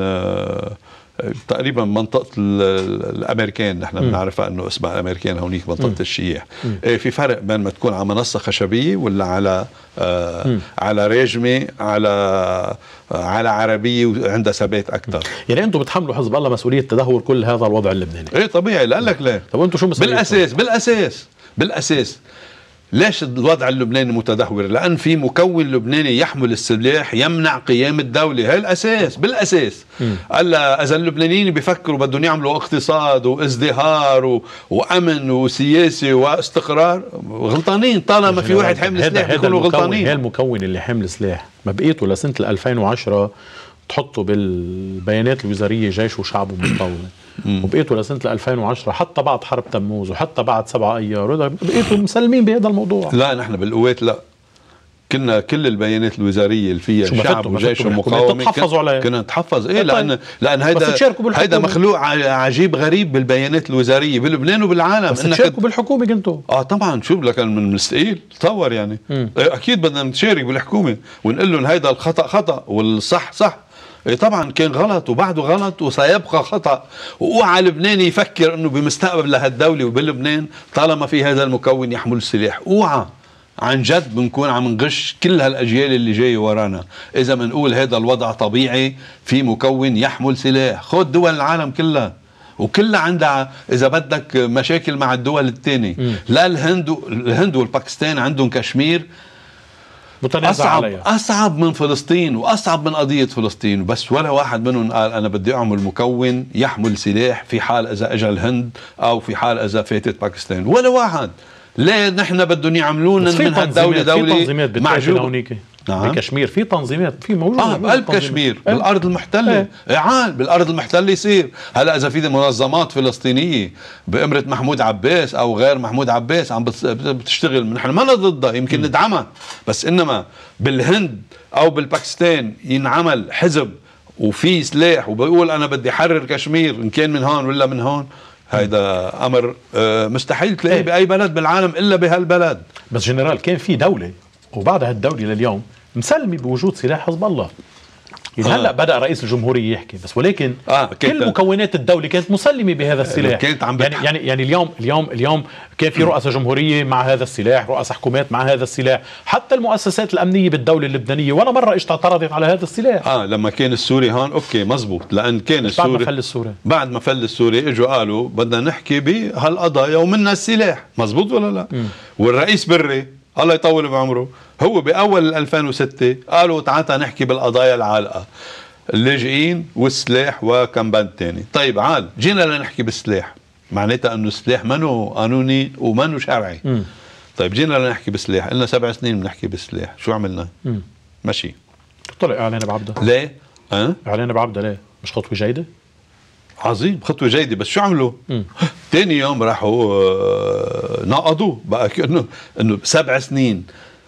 تقريبا منطقة الأمريكان. نحن بنعرفها أنه اسمها الأمريكان هونيك منطقة م. الشياح. إيه في فرق بين ما تكون على منصة خشبية ولا على آه على راجمة على آه على عربية وعندها ثبات أكثر. يعني أنتم بتحملوا حزب الله مسؤولية تدهور كل هذا الوضع اللبناني؟ إيه طبيعي. لا لك لا. طب أنتم شو مسؤولية؟ بالأساس بالأساس بالأساس ليش الوضع اللبناني متدهور؟ لأن في مكون لبناني يحمل السلاح يمنع قيام الدولة. هاي الأساس بالأساس. هلا إذا اللبنانيين بيفكروا بدهم يعملوا اقتصاد وازدهار و... وأمن وسياسي واستقرار غلطانين. طالما في واحد حامل سلاح بيكونوا غلطانين. هاي المكون اللي حامل سلاح ما بقيته لسنة ألفين وعشرة تحطوا بالبيانات الوزارية جيش وشعب ومقاومة، وبقيتوا لسنة ألفين وعشرة حتى بعد حرب تموز وحتى بعد سبعة أيار بقيتوا مسلمين بهذا الموضوع. لا نحن بالقوات لا، كنا كل البيانات الوزاريه اللي فيها شعب وجيش ومقاومه تحفظوا عليها. كنا نتحفظ. ايه لان لان هيدا هيدا مخلوق عجيب غريب بالبيانات الوزاريه بلبنان وبالعالم. بس تشاركوا بالحكومه كنتوا؟ اه طبعا. شو لك من مستقيل تصور يعني. م. اكيد بدنا نشارك بالحكومه ونقول لهم هيدا الخطا خطا والصح صح. إيه طبعا كان غلط وبعده غلط وسيبقى خطأ. واوعى لبناني يفكر انه بمستقبل لهالدولة وبلبنان طالما في هذا المكون يحمل السلاح. اوعى عن جد بنكون عم نغش كل هالاجيال اللي جايه ورانا اذا بنقول هذا الوضع طبيعي في مكون يحمل سلاح. خذ دول العالم كلها وكلها عندها اذا بدك مشاكل مع الدول الثانيه. لا الهند الهند والباكستان عندهم كشمير متنازع أصعب عليها. أصعب من فلسطين وأصعب من قضية فلسطين، بس ولا واحد منهم قال أنا بدي أعمل مكون يحمل سلاح في حال إذا أجى الهند أو في حال إذا فاتت باكستان، ولا واحد. ليه نحن بدهم يعملونا من هالدولة دولة في تنظيمات معجوبة هونيك. نعم. بكشمير في تنظيمات في موجود اه بقلب كشمير ايه؟ بالارض المحتله ايه عال بالارض المحتله يصير. هلا اذا في منظمات فلسطينيه بامره محمود عباس او غير محمود عباس عم بتشتغل، نحن ما ضدها، يمكن م. ندعمها، بس انما بالهند او بالباكستان ينعمل حزب وفي سلاح وبيقول انا بدي حرر كشمير ان كان من هون ولا من هون، هيدا امر مستحيل تلاقيه ايه؟ باي بلد بالعالم الا بهالبلد. بس جنرال كان في دوله وبعد هالدولة لليوم مسلمة بوجود سلاح حزب الله. يعني آه. هلا بدأ رئيس الجمهورية يحكي بس، ولكن آه. كل مكونات الدولة كانت مسلمة بهذا السلاح. كانت عم يعني يعني يعني اليوم اليوم اليوم كان في رؤساء جمهورية مع هذا السلاح، رؤساء حكومات مع هذا السلاح، حتى المؤسسات الأمنية بالدولة اللبنانية ولا مرة اجت اعترضت على هذا السلاح. اه لما كان السوري هون اوكي مزبوط، لأن كان السوري بعد ما فل السوري بعد ما فل السوري اجوا قالوا بدنا نحكي بهالقضايا ومنها السلاح، مزبوط ولا لا؟ م. والرئيس بري الله يطول بعمره هو باول ألفين وستة قالوا تعال نحكي بالقضايا العالقه، اللاجئين والسلاح وكم بند تاني. طيب عال جينا لنحكي بالسلاح، معناتها انه السلاح منه قانوني ومنه شرعي. م. طيب جينا لنحكي بالسلاح، قلنا سبع سنين بنحكي بالسلاح، شو عملنا؟ م. ماشي طلع اعلان بعبده. ليه؟ أه؟ اعلان بعبده ليه؟ مش خطوه جيده؟ عظيم، خطوه جيده، بس شو عملوا؟ ثاني يوم راحوا ناقضوه بقى كأنه انه سبع سنين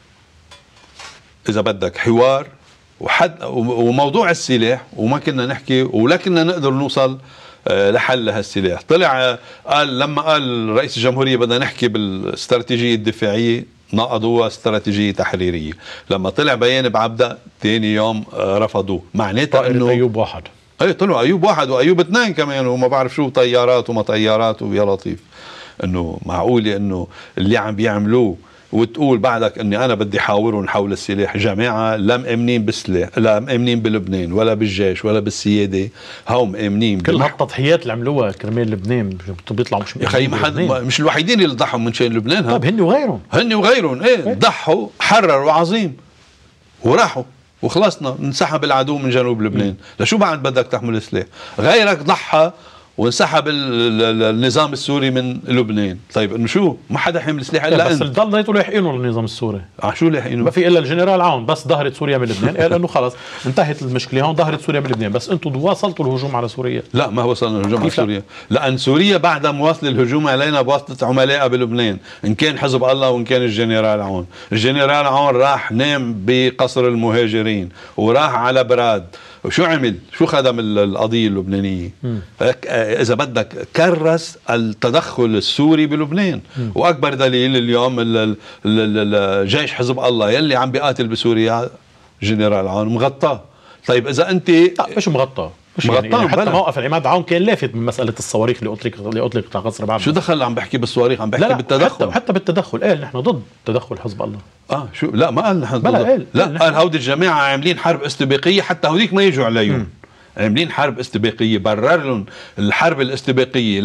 اذا بدك حوار وحد وموضوع السلاح، وما كنا نحكي ولا كنا نقدر نوصل لحل لهالسلاح. طلع قال لما قال رئيس الجمهورية بدنا نحكي بالاستراتيجية الدفاعية نقضوها استراتيجية تحريرية. لما طلع بيان بعبدة ثاني يوم رفضوه، معناتها انه ايوب واحد ايه طلعوا ايوب واحد وايوب اثنين كمان وما بعرف شو طيارات وما طيارات ويا لطيف. انه معقولة انه اللي عم بيعملوه وتقول بعدك اني انا بدي حاورهم حول السلاح؟ جماعه لا مأمنين بالسلاح، لا مأمنين بلبنان ولا بالجيش ولا بالسياده، هم مأمنين كل هالتضحيات اللي عملوها كرمال لبنان بيطلعوا مش يا اخي ما حد مش الوحيدين اللي ضحوا من شان لبنان. طيب هن وغيرهم هن وغيرهم ايه ضحوا حرروا عظيم وراحوا وخلصنا، انسحب العدو من جنوب لبنان. لشو بعد بدك تحمل سلاح؟ غيرك ضحى وانسحب النظام السوري من لبنان. طيب انه شو ما حدا حامل سلاح الا بس اللي ضليتوا لاحقينه للنظام السوري. اه شو لاحقينه؟ ما في الا الجنرال عون بس ظهرت سوريا من لبنان قال انه خلص انتهت المشكله هون، ظهرت سوريا من لبنان، بس انتم واصلتوا الهجوم على سوريا. لا ما وصلنا الهجوم على سوريا، لان سوريا بعدها مواصله الهجوم علينا بواسطه عملائها بلبنان، ان كان حزب الله وان كان الجنرال عون. الجنرال عون راح نام بقصر المهاجرين وراح على براد، وشو عمل؟ شو خدم القضية اللبنانية؟ م. إذا بدك كرس التدخل السوري بلبنان. م. وأكبر دليل اليوم الجيش حزب الله يلي عم بيقاتل بسوريا جنرال عون مغطاه. طيب إذا أنت لا مش مغطاه يعني, يعني حتى موقف العماد عون كان لافت من مسألة الصواريخ اللي أطلق اللي أطلقت على قصر بعبده. شو دخل عم بحكي بالصواريخ؟ عم بحكي لا لا بالتدخل. حتى, حتى بالتدخل قال نحن ضد تدخل حزب الله. اه شو لا ما قال نحن ضد. قال لا قال, قال هودي الجماعة عاملين حرب استباقية حتى هوديك ما يجوا عليهم. عاملين حرب استباقية، برر لهم الحرب الاستباقية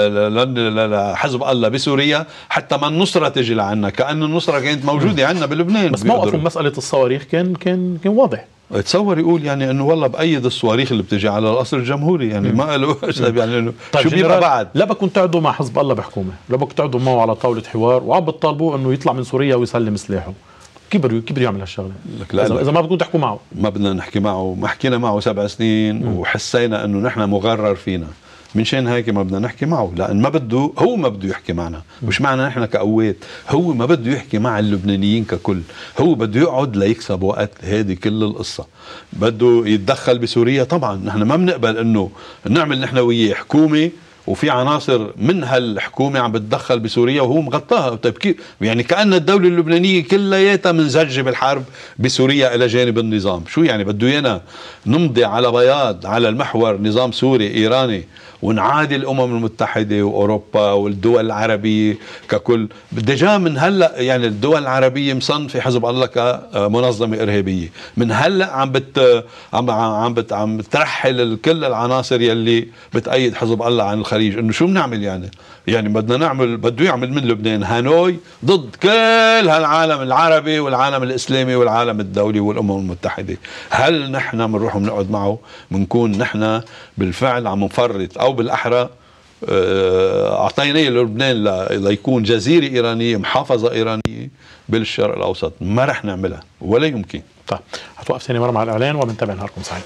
لحزب الله بسوريا حتى ما النصرة تجي لعنا، كأن النصرة كانت موجودة عنا بلبنان. بس موقفهم مسألة الصواريخ كان كان كان واضح. تصور يقول يعني انه والله بأيد الصواريخ اللي بتجي على القصر الجمهوري، يعني م. ما قالوا يعني انه طيب شو بيبقى بعد؟ لا بدكم تقعدوا مع حزب الله بحكومة، لا بدكم تقعدوا معه على طاولة حوار وعم بتطالبوه انه يطلع من سوريا ويسلم سلاحه. كيف بده كيف بده يعمل هالشغله؟ لا اذا ما بدكم تحكوا معه. ما بدنا نحكي معه، ما حكينا معه سبع سنين م. وحسينا انه نحن مغرر فينا، من شان هيك ما بدنا نحكي معه، لان ما بده هو ما بده يحكي معنا، مش معنا نحن كقوات، هو ما بده يحكي مع اللبنانيين ككل، هو بده يقعد ليكسب وقت. هذه كل القصه. بده يتدخل بسوريا، طبعا نحن ما بنقبل انه نعمل نحن وياه حكومه وفي عناصر من هالحكومه عم بتدخل بسوريا وهو مغطاها. طيب كيف يعني كأن الدوله اللبنانيه كلياتها منزجه بالحرب بسوريا الى جانب النظام؟ شو يعني بده يانا نمضي على بياض على المحور نظام سوري ايراني ونعادي الامم المتحده واوروبا والدول العربيه ككل. ديجا من هلا يعني الدول العربيه مصنفه حزب الله كمنظمه ارهابيه، من هلا عم بت عم عم بت عم بترحل كل العناصر يلي بتأيد حزب الله عن الخليج. انه شو بنعمل يعني؟ يعني بدنا نعمل بده يعمل من لبنان هانوي ضد كل هالعالم العربي والعالم الاسلامي والعالم الدولي والامم المتحده. هل نحن بنروح بنقعد معه بنكون نحن بالفعل عم نفرط، او بالاحرى اعطيناه للبنان ليكون جزيره ايرانيه محافظه ايرانيه بالشرق الاوسط؟ ما رح نعملها ولا يمكن. طيب هتوقف ثاني مره مع الاعلان وبنتابع. نهاركم سعيد.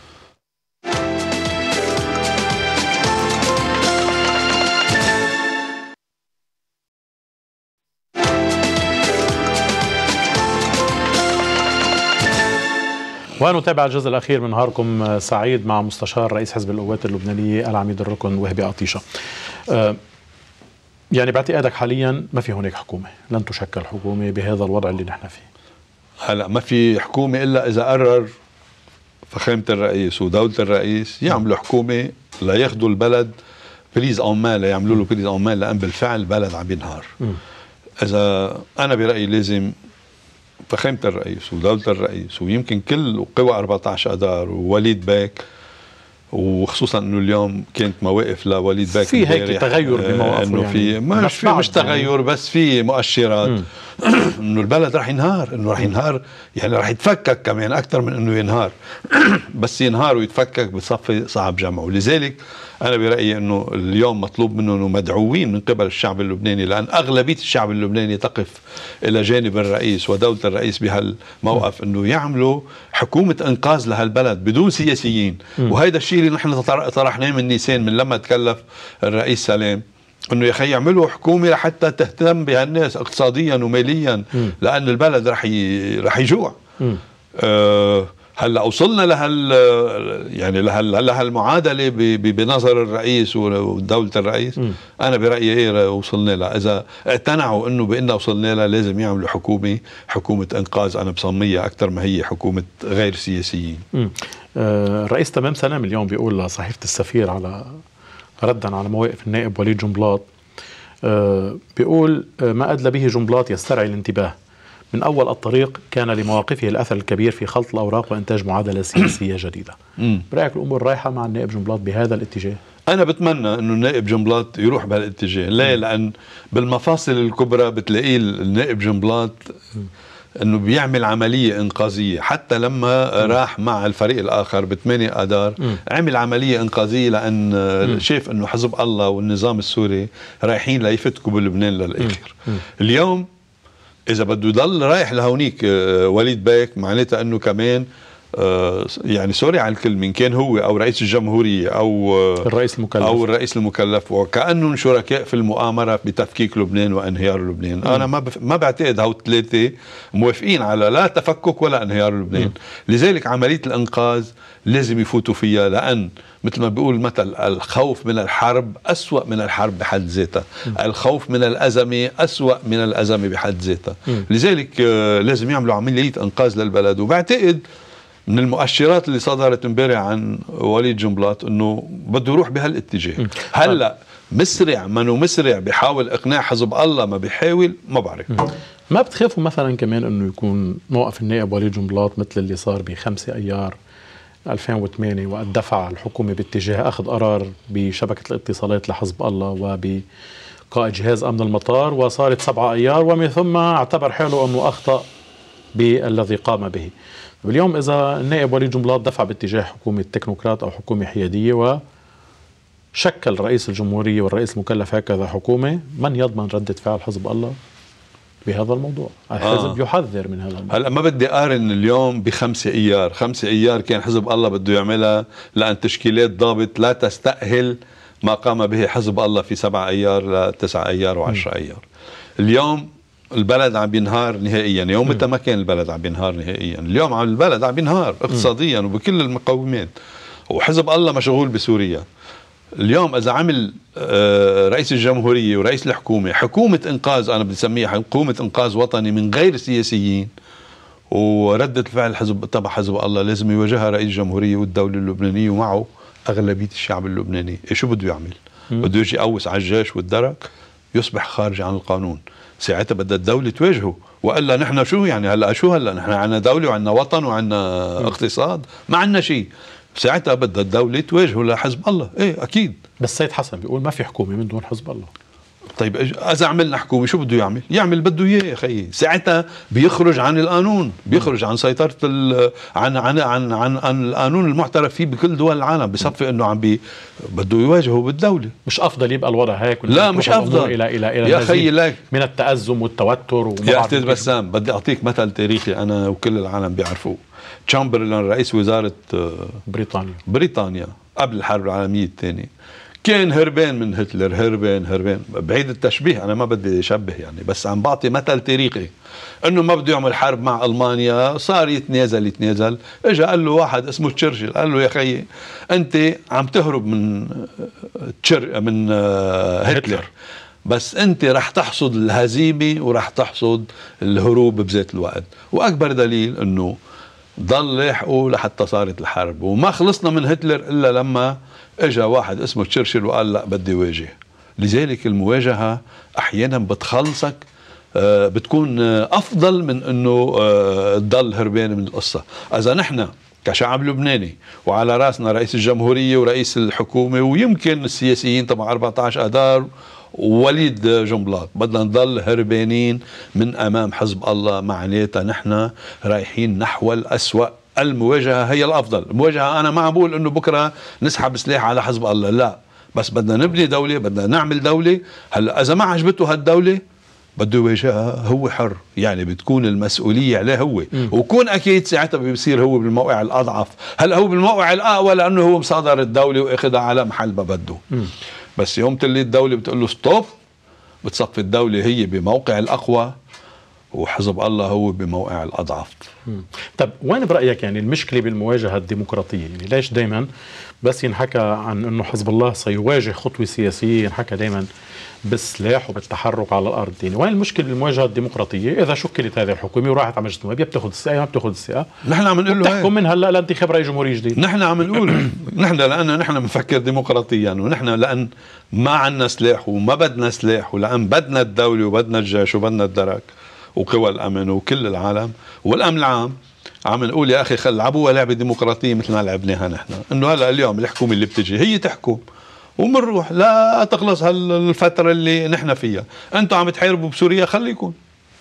ونتابع الجزء الأخير من نهاركم سعيد مع مستشار رئيس حزب القوات اللبنانية العميد الركن وهبي عطيشة. أه يعني باعتقادك حاليا ما في هناك حكومة، لن تشكل حكومة بهذا الوضع اللي نحن فيه. هلا ما في حكومة إلا إذا قرر فخامة الرئيس ودولة الرئيس يعملوا حكومة لياخذوا البلد بريز أون مان، ليعملوا له بريز أون مان، لأن بالفعل البلد عم ينهار. إذا أنا برأيي لازم فخامة الرئيس ودولة الرئيس ويمكن كل قوى أربعة عشر أذار ووليد باك، وخصوصا انه اليوم كانت مواقف لوليد باك في هيك تغير بمواقفه، انه يعني في مش في مش تغير يعني، بس في مؤشرات انه البلد رح ينهار، انه رح ينهار يعني رح يتفكك كمان اكثر من انه ينهار. بس ينهار ويتفكك بصفي صعب جمعه. ولذلك انا برايي انه اليوم مطلوب منه انه مدعوين من قبل الشعب اللبناني، لان اغلبيه الشعب اللبناني تقف الى جانب الرئيس ودوله الرئيس بهالموقف، انه يعملوا حكومه انقاذ لهالبلد بدون سياسيين. وهيدا الشيء اللي نحن طرحناه من نيسان من لما تكلف الرئيس سلام، انه يا اخي يعملوا حكومه لحتى تهتم بهالناس اقتصاديا وماليا، لان البلد رح ي... رح يجوع. أه هلا وصلنا لهال يعني لهال لهالمعادله بنظر الرئيس ودوله الرئيس. م. انا برايي ايه وصلنا لها. اذا اقتنعوا انه بان وصلنا لها لازم يعملوا حكومه حكومه انقاذ، انا بسميها اكثر ما هي حكومه غير سياسيين. آه الرئيس تمام سلام اليوم بيقول لصحيفه السفير على ردا على مواقف النائب وليد جنبلاط، آه بيقول آه ما ادلى به جنبلاط يسترعي الانتباه. من أول الطريق كان لمواقفه الأثر الكبير في خلط الأوراق وإنتاج معادلة سياسية جديدة. برأيك الأمور رايحة مع النائب جنبلاط بهذا الاتجاه؟ أنا بتمنى أنه النائب جنبلاط يروح بهالاتجاه. ليه؟ لأن بالمفاصل الكبرى بتلاقيه النائب جنبلاط أنه بيعمل عملية إنقاذية. حتى لما م. راح مع الفريق الآخر بثمانية آذار عمل عملية إنقاذية، لأن م. شاف أنه حزب الله والنظام السوري رايحين ليفتكوا بلبنان للآخر. م. اليوم إذا بده يضل رايح لهونيك وليد باك، معناتها أنه كمان يعني سوري على الكلمة، إن كان هو أو رئيس الجمهورية أو الرئيس المكلف أو الرئيس المكلف وكأنهم شركاء في المؤامرة بتفكيك لبنان وانهيار لبنان. م. أنا ما بف... ما بعتقد هؤلاء الثلاثة موافقين على لا تفكك ولا انهيار لبنان. م. لذلك عملية الإنقاذ لازم يفوتوا فيها، لأن مثل ما بيقول المثل الخوف من الحرب أسوأ من الحرب بحد ذاتها. الخوف من الأزمة أسوأ من الأزمة بحد ذاتها. لذلك لازم يعملوا عملية إنقاذ للبلد. وبعتقد من المؤشرات اللي صدرت امبارح عن وليد جنبلاط انه بده يروح بهالاتجاه. هلا مسرع منو مسرع بيحاول اقناع حزب الله ما بيحاول ما بعرف. ما بتخافوا مثلا كمان انه يكون موقف النائب وليد جنبلاط مثل اللي صار بخمسة ايار ألفين وثمانية وقت دفع الحكومة باتجاه اخذ قرار بشبكة الاتصالات لحزب الله وبقائد جهاز امن المطار، وصارت سبعة ايار ومن ثم اعتبر حاله انه اخطأ بالذي قام به. اليوم إذا النائب وليد جنبلاط دفع باتجاه حكومة تكنوقراط أو حكومة حيادية وشكل رئيس الجمهورية والرئيس المكلف هكذا حكومة، من يضمن ردة فعل حزب الله بهذا الموضوع؟ الحزب آه. يحذر من هذا الموضوع. هلا ما بدي أقارن اليوم بخمسة أيار. خمسة أيار كان حزب الله بده يعملها لأن تشكيلات ضابط لا تستأهل ما قام به حزب الله في سبعة أيار لتسعة أيار وعشرة أيار. اليوم البلد عم بينهار نهائيا. يوم متى ما كان البلد عم بينهار نهائيا، اليوم عم البلد عم بينهار اقتصاديا وبكل المقومات، وحزب الله مشغول بسوريا. اليوم اذا عمل رئيس الجمهورية ورئيس الحكومة حكومة انقاذ، انا بسميها حكومة انقاذ وطني من غير سياسيين، وردة الفعل حزب تبع حزب الله لازم يواجهها رئيس الجمهورية والدولة اللبنانية ومعه اغلبيه الشعب اللبناني، إيه شو بده يعمل؟ بده يجي يقوس على الجيش والدرك، يصبح خارج عن القانون. ساعتها بدها الدوله تواجهه، والا نحن شو يعني هلا شو هلا نحن عندنا دوله وعندنا وطن وعندنا اقتصاد، ما عندنا شيء. ساعتها بدها الدوله تواجهه لحزب الله. ايه اكيد. بس سيد حسن بيقول ما في حكومه من دون حزب الله. طيب اذا عملنا حكومه شو بده يعمل؟ يعمل بده اياه يا خيي، ساعتها بيخرج عن القانون، بيخرج عن سيطره عن عن عن عن, عن القانون المعترف فيه بكل دول العالم، بصفي انه عم بي بده يواجهه بالدوله. مش افضل يبقى الوضع هيك؟ لا مش افضل. الى الى الى يا خيي لك من التازم والتوتر. يا استاذ بسام بدي اعطيك مثل تاريخي انا وكل العالم بيعرفوه. تشامبرلين رئيس وزاره بريطانيا بريطانيا قبل الحرب العالميه الثانيه كان هربان من هتلر، هربان هربان بعيد التشبيه، انا ما بدي اشبه يعني، بس عم بعطي مثل تاريخي انه ما بده يعمل حرب مع المانيا، صار يتنازل يتنازل، اجى قال له واحد اسمه تشرشل، قال له يا خيي انت عم تهرب من تشر من هتلر، بس انت رح تحصد الهزيمه ورح تحصد الهروب بذات الوقت. واكبر دليل انه ضل لاحقه لحتى صارت الحرب، وما خلصنا من هتلر الا لما اجى واحد اسمه تشرشل وقال لا بدي واجه. لذلك المواجهه احيانا بتخلصك، آه بتكون آه افضل من انه آه تضل هربان من القصه. اذا نحن كشعب لبناني وعلى راسنا رئيس الجمهوريه ورئيس الحكومه ويمكن السياسيين تبع أربعة عشر اذار ووليد جنبلاط بدنا نضل هربانين من امام حزب الله، معناتها نحن رايحين نحو الأسوأ. المواجهه هي الافضل. المواجهه انا ما عم بقول انه بكره نسحب سلاح على حزب الله، لا، بس بدنا نبني دوله، بدنا نعمل دوله. هلا اذا ما عجبته هالدوله بده يواجهها، هو حر، يعني بتكون المسؤوليه عليه هو، وكون اكيد ساعتها بيصير هو بالموقع الاضعف. هلا هو بالموقع الاقوى لانه هو مصادر الدوله واخذها على محل ما بده. بس يوم تلي الدوله بتقول له ستوب، بتصفي الدوله هي بموقع الاقوى وحزب الله هو بموقع الاضعف. طب وين برايك يعني المشكله بالمواجهه الديمقراطيه؟ يعني ليش دائما بس ينحكى عن انه حزب الله سيواجه خطوه سياسيه، ينحكى دائما بالسلاح وبالتحرك على الارض؟ يعني وين المشكله بالمواجهه الديمقراطيه اذا شكلت هذه الحكومه وراحت على مجلس النواب، يا بتاخذ الثقه ما بتاخذ الثقه؟ نحن عم نقول له تحكم من هلا لانتخاب رئيس جمهوريه جديد. نحن عم نقول نحن لان نحن بنفكر ديمقراطيا، ونحن لان ما عندنا سلاح وما بدنا سلاح، ولان بدنا الدوله وبدنا الجيش وبدنا الدرك وقوى الامن وكل العالم والامن العام، عم نقول يا اخي خل لعبوها لعبه ديمقراطيه مثل ما لعبناها نحن، انه هلا اليوم الحكومه اللي بتجي هي تحكم ومنروح لا تخلص هالفتره اللي نحن فيها. انتم عم تحاربوا بسوريا، خليكم،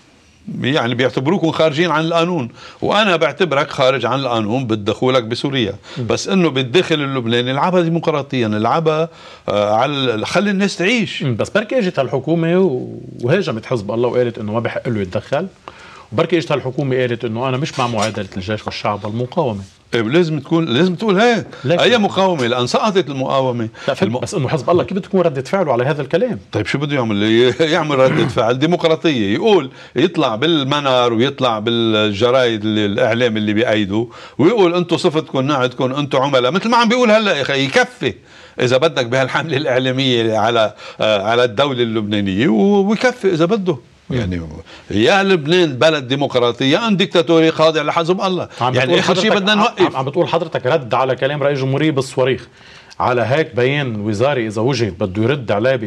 يعني بيعتبروكم خارجين عن القانون، وانا بعتبرك خارج عن القانون بدخولك بسوريا، بس انه بالداخل اللبناني العبها ديمقراطيا، العبها آه على خلي الناس تعيش. بس بركي اجت هالحكومه وهاجمت حزب الله وقالت انه ما بحق له يتدخل، وبركي اجت هالحكومه قالت انه انا مش مع معادله الجيش والشعب والمقاومه. إيه لازم تكون لازم تقول هيك. اي مقاومه لان سقطت المقاومه. الم... بس انه حزب الله كيف بتكون رده فعله على هذا الكلام؟ طيب شو بده يعمل؟ يعمل رده فعل ديمقراطيه، يقول يطلع بالمنار ويطلع بالجرايد الاعلام اللي بيأيدوا ويقول انتم صفتكم نعتكم انتم عملاء، مثل ما عم بيقول هلا يا اخي. يكفي اذا بدك بهالحمله الاعلاميه على على الدوله اللبنانيه، ويكفي اذا بده. يعني يا لبنان بلد ديمقراطي يا ان ديكتاتوري خاضع لحزب الله. يعني اخر شيء بدنا نوقف. عم بتقول حضرتك رد على كلام رئيس الجمهوريه بالصواريخ، على هيك بيان وزاري اذا وجد بده يرد عليه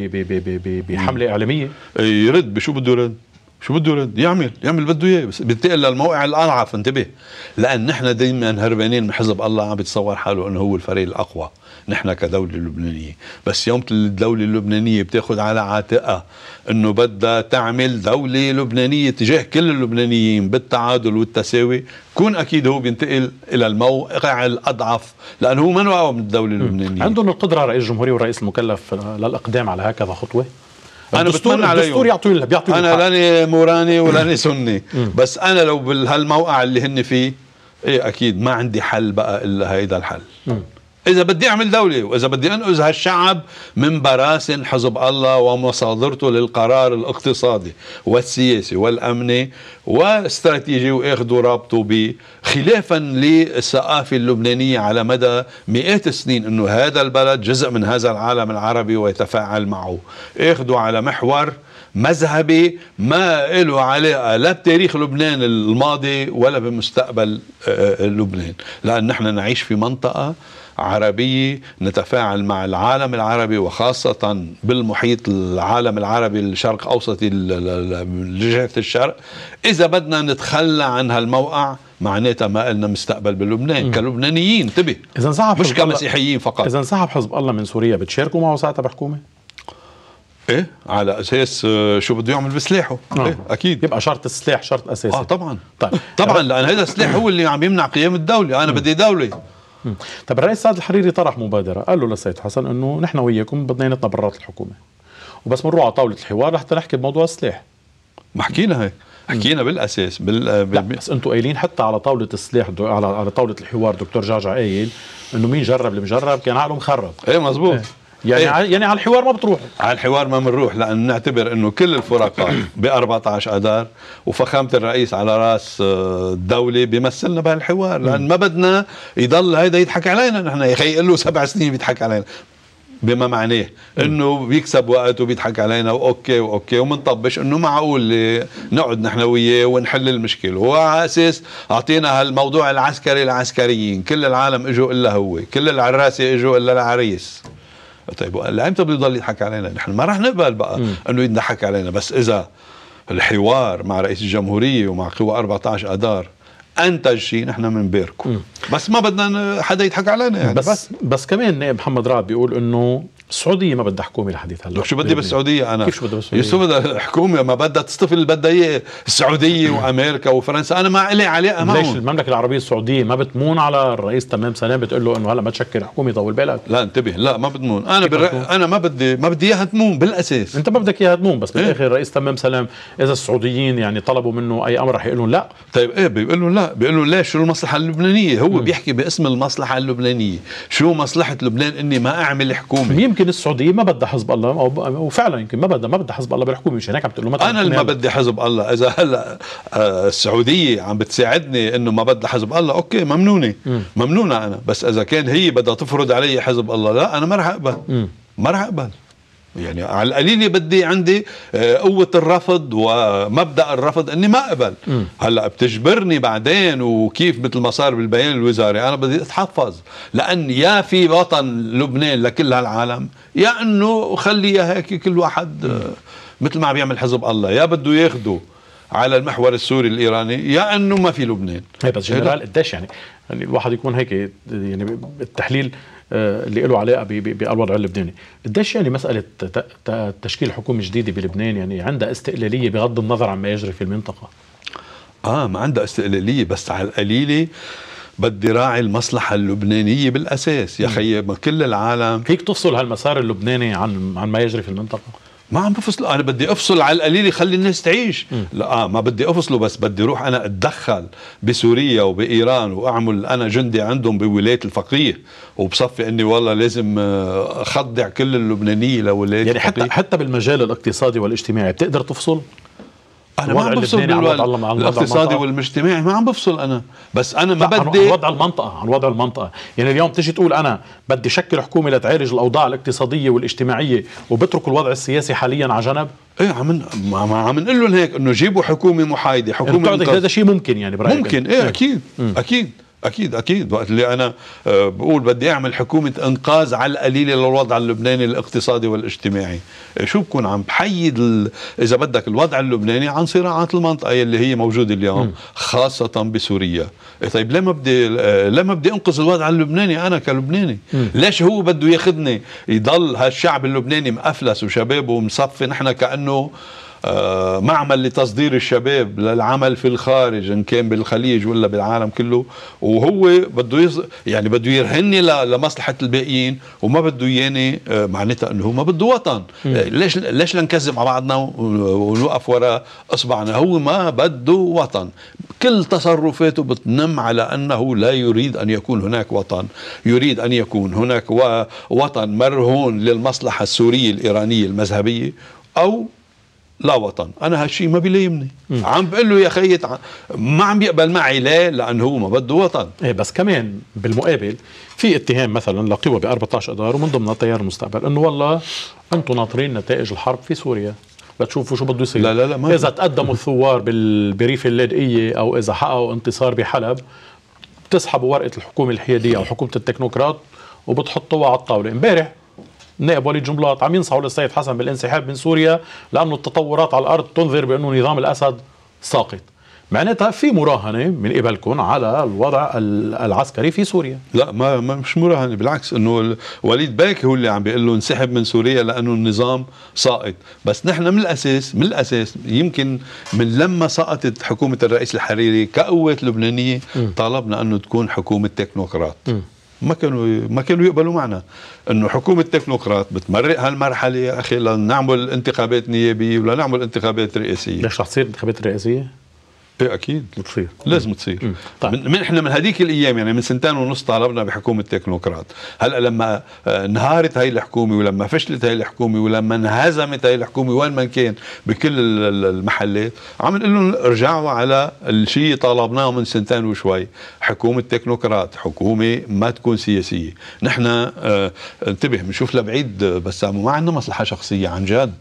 بحمله اعلاميه؟ يرد بشو بده يرد؟ شو بده يرد؟ يعمل يعمل بده اياه، بس بينتقل للموقع الاضعف. انتبه، لان نحن دائما هربانين من حزب الله، عم بيتصور حاله انه هو الفريق الاقوى نحن كدوله لبنانيه. بس يوم الدوله اللبنانيه بتاخذ على عاتقها انه بدها تعمل دوله لبنانيه تجاه كل اللبنانيين بالتعادل والتساوي، كون اكيد هو بينتقل الى الموقع الاضعف، لانه هو منو اقوى من الدوله اللبنانيه. عندهم القدره رئيس الجمهوريه والرئيس المكلف للاقدام على هكذا خطوه؟ انا بتمنى عليهم. الدستور يعطوا بيعطوا انا لاني موراني ولاني سني، بس انا لو بهالموقع اللي هن فيه ايه اكيد ما عندي حل بقى الا هيدا الحل. م. اذا بدي اعمل دوله واذا بدي انقذ هالشعب من براثن حزب الله ومصادرته للقرار الاقتصادي والسياسي والامني والاستراتيجي، واخذوا رابطه بخلافا للثقافه اللبنانيه على مدى مئات السنين انه هذا البلد جزء من هذا العالم العربي ويتفاعل معه، اخذوا على محور مذهبي ما له علاقه لا بتاريخ لبنان الماضي ولا بمستقبل لبنان، لان نحن نعيش في منطقه عربية نتفاعل مع العالم العربي، وخاصة بالمحيط العالم العربي الشرق أوسطي لجهة الشرق. إذا بدنا نتخلى عن هالموقع معناتها ما لنا مستقبل بلبنان م. كلبنانيين. انتبه، إذا انسحب مش كمسيحيين فقط. إذا انسحب حزب الله من سوريا بتشاركوا معه ساعتها بحكومة؟ ايه، على اساس شو بده يعمل بسلاحه. آه. إيه اكيد يبقى شرط السلاح شرط اساسي. اه طبعا. طيب. طبعا لان هذا السلاح هو اللي عم يمنع قيام الدوله. انا م. بدي دوله. م. طيب الرئيس سعد الحريري طرح مبادره، قال له للسيد حسن انه نحن وياكم بدنا برات الحكومه، وبس بنروح على طاوله الحوار رح نحكي بموضوع السلاح. ما حكينا هيك، حكينا بالاساس بال... لا بس انتم قايلين حتى على طاوله السلاح دو... على على طاوله الحوار دكتور جعجع قايل انه مين جرب المجرب كان عقله مخرب. ايه مزبوط. إيه. يعني إيه؟ يعني على الحوار ما بتروحوا؟ على الحوار ما بنروح، لان نعتبر انه كل الفرقاء ب أربعة عشر اذار وفخامه الرئيس على راس الدوله بيمثلنا بهالحوار، لان ما بدنا يضل هيدا يضحك علينا. نحن يا اخي له سبع سنين بيضحك علينا، بما معناه انه بيكسب وقت وبيضحك علينا واوكي واوكي ومنطبش انه معقول نقعد نحن وياه ونحل المشكله. هو على اساس اعطينا هالموضوع العسكري العسكريين، كل العالم اجوا الا هو، كل العراسه اجوا الا العريس. طيب لامتى بده يضل يضحك علينا؟ نحن ما رح نقبل بقى م. انه يضحك علينا. بس اذا الحوار مع رئيس الجمهوريه ومع قوى أربعة عشر اذار انتج شيء نحن بنباركه، بس ما بدنا حدا يضحك علينا يعني. بس بس, بس كمان نائب محمد رعد بيقول انه السعوديه ما بدها حكومه لحديث هلا. شو بدي بالسعوديه انا؟ كيف شو بدها بالسعوديه؟ يسو بدها حكومه ما بدها تصطفي اللي بدها اياه السعوديه وامريكا وفرنسا. انا ما لي علاقه معهم. ليش المملكه العربيه السعوديه ما بتمون على الرئيس تمام سلام بتقول له انه هلا ما تشكل حكومه طول بالك؟ لا انتبه، لا ما بتمون. انا بالر... انا ما بدي ما بدي اياها تمون بالاساس. انت ما بدك اياها تمون، بس بالاخر الرئيس تمام سلام اذا السعوديين يعني طلبوا منه اي امر رح يقول لهم لا. طيب ايه بيقول لهم لا، بيقول لهم ليش؟ شو المصلحه اللبنانيه؟ هو م. بيحكي باسم المصلحه اللبنانيه. شو مصلحه لبنان اني ما اعمل حكومه؟ يمكن السعوديه ما بدها حزب الله، او وفعلا يمكن ما بدها ما بدها حزب الله بالحكومه، مش هيك عم تقول له انا اللي ما بدي حزب الله. اذا هلا آه السعوديه عم بتساعدني انه ما بدها حزب الله، اوكي ممنونه م. ممنونه انا. بس اذا كان هي بدها تفرض علي حزب الله، لا انا ما رح اقبل. م. ما رح اقبل. يعني على القليله بدي عندي قوه الرفض ومبدا الرفض اني ما اقبل. م. هلا بتجبرني بعدين وكيف مثل ما صار بالبيان الوزاري. انا بدي اتحفظ، لان يا في وطن لبنان لكل هالعالم، يا انه خليها هيك كل واحد م. مثل ما عم يعمل حزب الله، يا بده ياخده على المحور السوري الايراني، يا انه ما في لبنان. هي بس جنرال قديش يعني يعني الواحد يكون هيك يعني التحليل اللي له علاقه بالوضع اللبناني، قديش يعني مساله تشكيل حكومه جديده بلبنان يعني عندها استقلاليه بغض النظر عن ما يجري في المنطقه؟ اه ما عندها استقلاليه، بس على القليله بدي راعي المصلحه اللبنانيه بالاساس. يا خيي كل العالم فيك تفصل هالمسار اللبناني عن عن ما يجري في المنطقه؟ ما عم بفصل. انا بدي افصل على القليل خلي الناس تعيش. م. لا آه ما بدي افصله، بس بدي اروح انا اتدخل بسوريا وبايران واعمل انا جندي عندهم بولايه الفقيه، وبصفي اني والله لازم اخضع كل اللبنانيه لولايه يعني الفقيه. حتى حتى بالمجال الاقتصادي والاجتماعي بتقدر تفصل؟ انا ما عم بفصل بالاقتصادي والاجتماعي، ما عم بفصل انا. بس انا ما بدي عن وضع المنطقه، عن وضع المنطقه. يعني اليوم تيجي تقول انا بدي شكل حكومه لتعالج الاوضاع الاقتصاديه والاجتماعيه وبترك الوضع السياسي حاليا على جنب. ايه عم عم نقول لهم هيك انه جيبوا حكومه محايده، حكومه يعني هذا شيء ممكن يعني برايك؟ ممكن. ايه اكيد م. اكيد اكيد اكيد. وقت اللي انا بقول بدي اعمل حكومه انقاذ على القليله للوضع اللبناني الاقتصادي والاجتماعي، شو بكون عم بحيد اذا بدك الوضع اللبناني عن صراعات المنطقه اللي هي موجوده اليوم م. خاصه بسوريا. طيب ليه ما بدي ليه ما بدي انقذ الوضع اللبناني انا كلبناني؟ م. ليش هو بده ياخذني يضل هالشعب اللبناني مأفلس وشبابه مصفي، نحن كانه آه معمل لتصدير الشباب للعمل في الخارج ان كان بالخليج ولا بالعالم كله، وهو بده يز... يعني بده يرهني ل... لمصلحه الباقيين وما بده ياني. آه معناتها انه هو ما بده وطن. آه ليش ليش لنكذب على بعضنا ونوقف وراء اصبعنا؟ هو ما بده وطن. كل تصرفاته بتنم على انه لا يريد ان يكون هناك وطن، يريد ان يكون هناك و... وطن مرهون للمصلحه السوريه الايرانيه المذهبيه او لا وطن. انا هالشيء ما بيلايمني. عم بقول له يا خيي ما عم يقبل معي ليه؟ لانه هو ما بده وطن. ايه بس كمان بالمقابل في اتهام مثلا لقوى ب أربعة عشر اذار ومن ضمنها تيار المستقبل انه والله انتم ناطرين نتائج الحرب في سوريا لتشوفوا شو بده يصير. لا لا لا ما اذا تقدموا الثوار بالبريف اللاذقيه او اذا حققوا انتصار بحلب بتسحبوا ورقه الحكومه الحياديه او حكومه التكنوقراط وبتحطوها على الطاوله. امبارح النائب وليد جنبلاط عم ينصحوا للسيد حسن بالانسحاب من سوريا لانه التطورات على الارض تنذر بانه نظام الاسد ساقط. معناتها في مراهنه من قبلكم على الوضع العسكري في سوريا. لا ما, ما مش مراهنه، بالعكس انه وليد باكي هو اللي عم بيقول له انسحب من سوريا لانه النظام ساقط. بس نحن من الاساس من الاساس يمكن من لما سقطت حكومه الرئيس الحريري كقوات لبنانيه طالبنا انه تكون حكومه تكنوقراط. م. ما كانوا ما كانوا يقبلوا معنا انه حكومه تكنوقراط بتمرق هالمرحله يا اخي لنعمل انتخابات نيابيه ولا نعمل انتخابات رئاسيه. ليش رح تصير انتخابات رئاسيه؟ ايه اكيد بتصير، لازم تصير. طيب. من احنا من هذيك الايام يعني من سنتين ونص طالبنا بحكومه تكنوقراط. هلا لما انهارت هاي الحكومه ولما فشلت هاي الحكومه ولما انهزمت هاي الحكومه وين ما كان بكل المحلات عم نقول لهم ارجعوا على الشيء طالبناه من سنتين وشوي، حكومه تكنوقراط، حكومه ما تكون سياسيه. نحن اه انتبه بنشوف لبعيد بس ما عندنا مصلحه شخصيه عن جد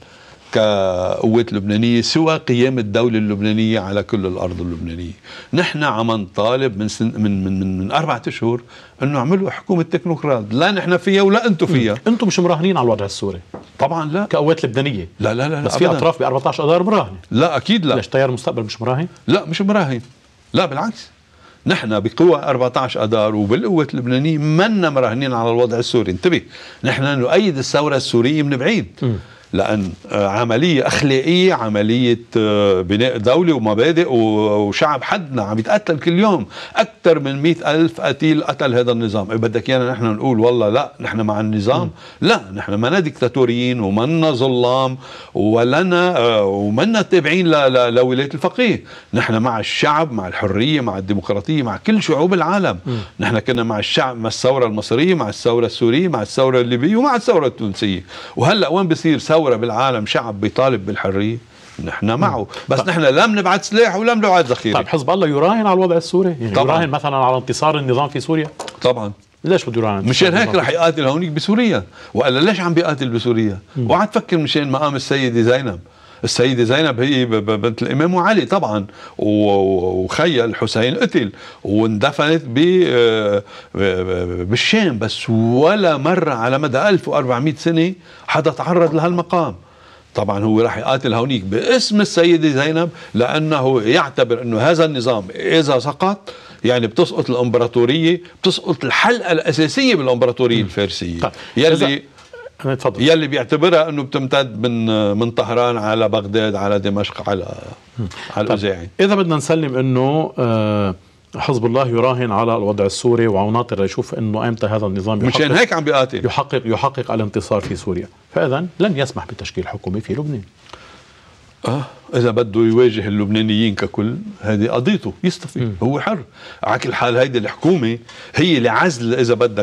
كقوات لبنانية سوى قيام الدولة اللبنانية على كل الأرض اللبنانية. نحن عم نطالب من, سن من, من, من, من أربعة أشهر أنه عملوا حكومة تكنوقراط، لا نحن فيها ولا أنتم فيها. أنتم مش مراهنين على الوضع السوري؟ طبعا لا، كقوات لبنانية لا لا لا بس في أطراف ب أربعة عشر أذار مراهنة. لا أكيد لا. ليش تيار المستقبل مش مراهن؟ لا مش مراهن، لا بالعكس نحن بقوى أربعة عشر أذار وبالقوات اللبنانية منا مراهنين على الوضع السوري. انتبه نحن نؤيد الثورة السورية من بعيد م. لأن عملية أخلاقية، عملية بناء دولة ومبادئ وشعب حدنا عم يتقتل كل يوم. أكثر من مئة ألف قتيل قتل هذا النظام. بدك إيانا نحن نقول والله لا نحن مع النظام؟ م. لا نحن منا ديكتاتوريين ومنا ظلام ولنا ومنا تابعين لولاية الفقيه. نحن مع الشعب، مع الحرية، مع الديمقراطية، مع كل شعوب العالم. م. نحن كنا مع الشعب، مع الثورة المصرية، مع الثورة السورية، مع الثورة الليبية ومع الثورة التونسية. وهلأ وين بصير ثورة بالعالم شعب بيطالب بالحرية نحن معه، بس نحن لا بنبعث سلاح ولا بنبعث ذخيرة. طيب حزب الله يراهن على الوضع السوري؟ يعني طبعاً. يراهن مثلا على انتصار النظام في سوريا؟ طبعا. ليش بده يراهن؟ مشان هيك رح يقاتل هونيك بسوريا، وقال ليش عم بيقاتل بسوريا؟ وقعد تفكر مشان مقام السيدة زينب. السيدة زينب هي بنت الإمام علي طبعا، وخيا الحسين قتل واندفنت بالشام، بس ولا مرة على مدى ألف وأربعمئة سنة حدا تعرض لهالمقام. طبعا هو راح يقاتل هونيك باسم السيدة زينب لأنه يعتبر أنه هذا النظام إذا سقط يعني بتسقط الإمبراطورية، بتسقط الحلقة الأساسية بالإمبراطورية الفارسية. طيب. يلي تفضل. يلي بيعتبرها انه بتمتد من من طهران على بغداد على دمشق على على الاوزاعي. اذا بدنا نسلم انه حزب الله يراهن على الوضع السوري وعناطر يشوف انه امتى هذا النظام يحقق مشان هيك عم بيقاتل يحقق يحقق الانتصار في سوريا، فاذا لن يسمح بتشكيل حكومه في لبنان. اه اذا بده يواجه اللبنانيين ككل هذه قضيته يستفي. م. هو حر. على كل حال هيدي الحكومه هي لعزل اذا بدك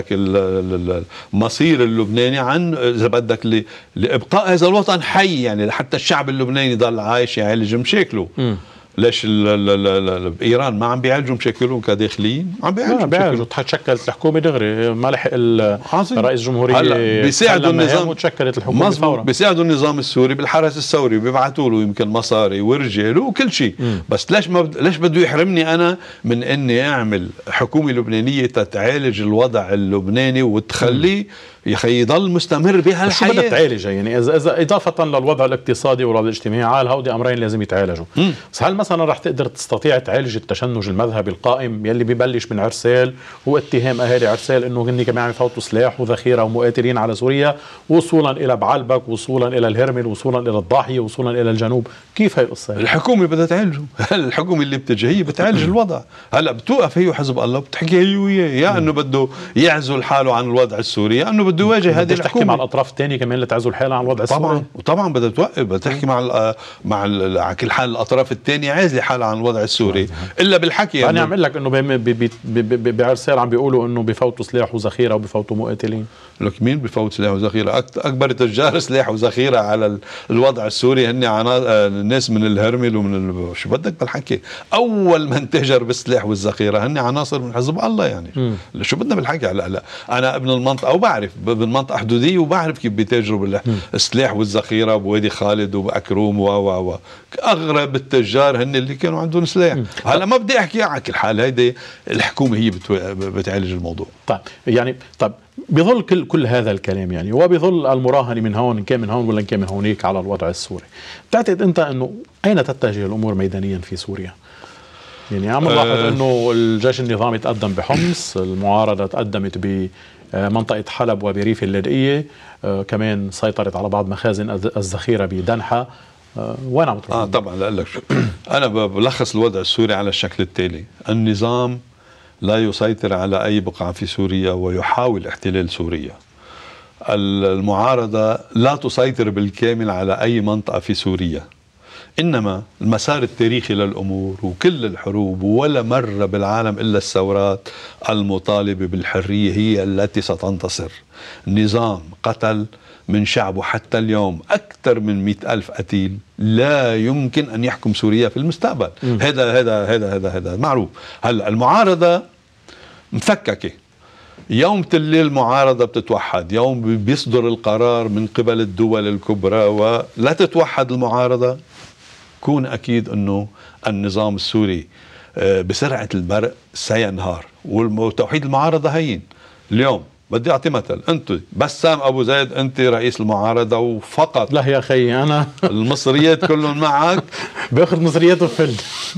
المصير اللبناني عن اذا بدك لابقاء هذا الوطن حي، يعني لحتى الشعب اللبناني يضل عايش يعالج مشاكله. م. ليش بايران ما عم بيعالجوا مشاكلهم كداخليين؟ عم بيعالجوا بيعالجوا. تشكلت الحكومه دغري، ما لحق رئيس الجمهوريه هلا بيساعدوا النظام وتشكلت الحكومه فورا. بيساعدوا النظام السوري بالحرس الثوري، بيبعثوا له يمكن مصاري ورجال وكل شيء. بس ليش ما بد... ليش بده يحرمني انا من اني اعمل حكومه لبنانيه تتعالج الوضع اللبناني وتخليه يا اخي يضل مستمر بهالحياه؟ شو بدك تعالجها يعني؟ اذا اذا اضافه للوضع الاقتصادي والوضع الاجتماعي، على هودي امرين لازم يتعالجوا. مم. بس هل مثلا رح تقدر تستطيع تعالج التشنج المذهبي القائم يلي ببلش من عرسال واتهام اهالي عرسال انه هن كمان عم يفوتوا سلاح وذخيره ومقاتلين على سوريا، وصولا الى بعلبك، وصولا الى الهرمل، وصولا الى الضاحيه، وصولا الى الجنوب؟ كيف هي القصه؟ الحكومه بدها تعالجه. الحكومه اللي بتجي هي بتعالج الوضع. هلا بتوقف هي وحزب الله بتحكي هي وياه، يا انه بده يعزل حاله عن الوضع السوري، يا انه بده يواجه هذه الحكومه. تحكي مع الاطراف الثانيه كمان لتعزل حالها عن الوضع السوري؟ طبعا وطبعا بدها توقف، بدها تحكي مع ال مع ال على كل حال الاطراف الثانيه عازله حالها عن الوضع السوري الا بالحكي. انا عم اقول لك انه بعرسال عم بيقولوا انه بفوتوا سلاح وذخيره وبفوتوا مقاتلين. لك مين بفوت سلاح وذخيره؟ اكبر تجار سلاح وذخيره على الوضع السوري هن الناس من الهرمل ومن ال... شو بدك بالحكي؟ اول من تاجر بالسلاح والذخيره هن عناصر من حزب الله يعني. م. شو بدنا بالحكي؟ هلا لا انا ابن المنطقه وبعرف بالمنطقه حدوديه وبعرف كيف بيتاجروا بالسلاح والذخيره بوادي خالد وباكروم و و و اغرب التجار هن اللي كانوا عندهم سلاح. هلا ما بدي احكي على كل حال، هيدي الحكومه هي بتعالج الموضوع. طيب يعني طيب بظل كل كل هذا الكلام يعني، وبظل المراهنه من هون ان كان من هون ولا ان كان من هونيك على الوضع السوري، بتعتقد انت انه اين تتجه الامور ميدانيا في سوريا؟ يعني عم نلاحظ أه انه الجيش النظامي تقدم بحمص، المعارضه تقدمت بمنطقه حلب وبريف اللاذقيه، أه كمان سيطرت على بعض مخازن الذخيره بدنحه. أه وين عم تروح؟ اه طبعا لا لك شو. انا بلخص الوضع السوري على الشكل التالي: النظام لا يسيطر على أي بقعة في سوريا ويحاول احتلال سوريا. المعارضة لا تسيطر بالكامل على أي منطقة في سوريا، إنما المسار التاريخي للأمور وكل الحروب ولا مرة بالعالم إلا الثورات المطالبة بالحرية هي التي ستنتصر. نظام قتل من شعبه حتى اليوم أكثر من مئة ألف قتيل لا يمكن أن يحكم سوريا في المستقبل. هذا هذا هذا هذا هذا معروف. هلا المعارضة مفككة، يوم تلي المعارضة بتتوحد، يوم بيصدر القرار من قبل الدول الكبرى ولا تتوحد المعارضة، كون أكيد أنه النظام السوري بسرعة البرق سينهار. وتوحيد المعارضة هين. اليوم بدي أعطي مثل: أنت بسام أبو زيد أنت رئيس المعارضة وفقط. لا يا أخي أنا المصريات كلهم معك، باخذ مصريات وفل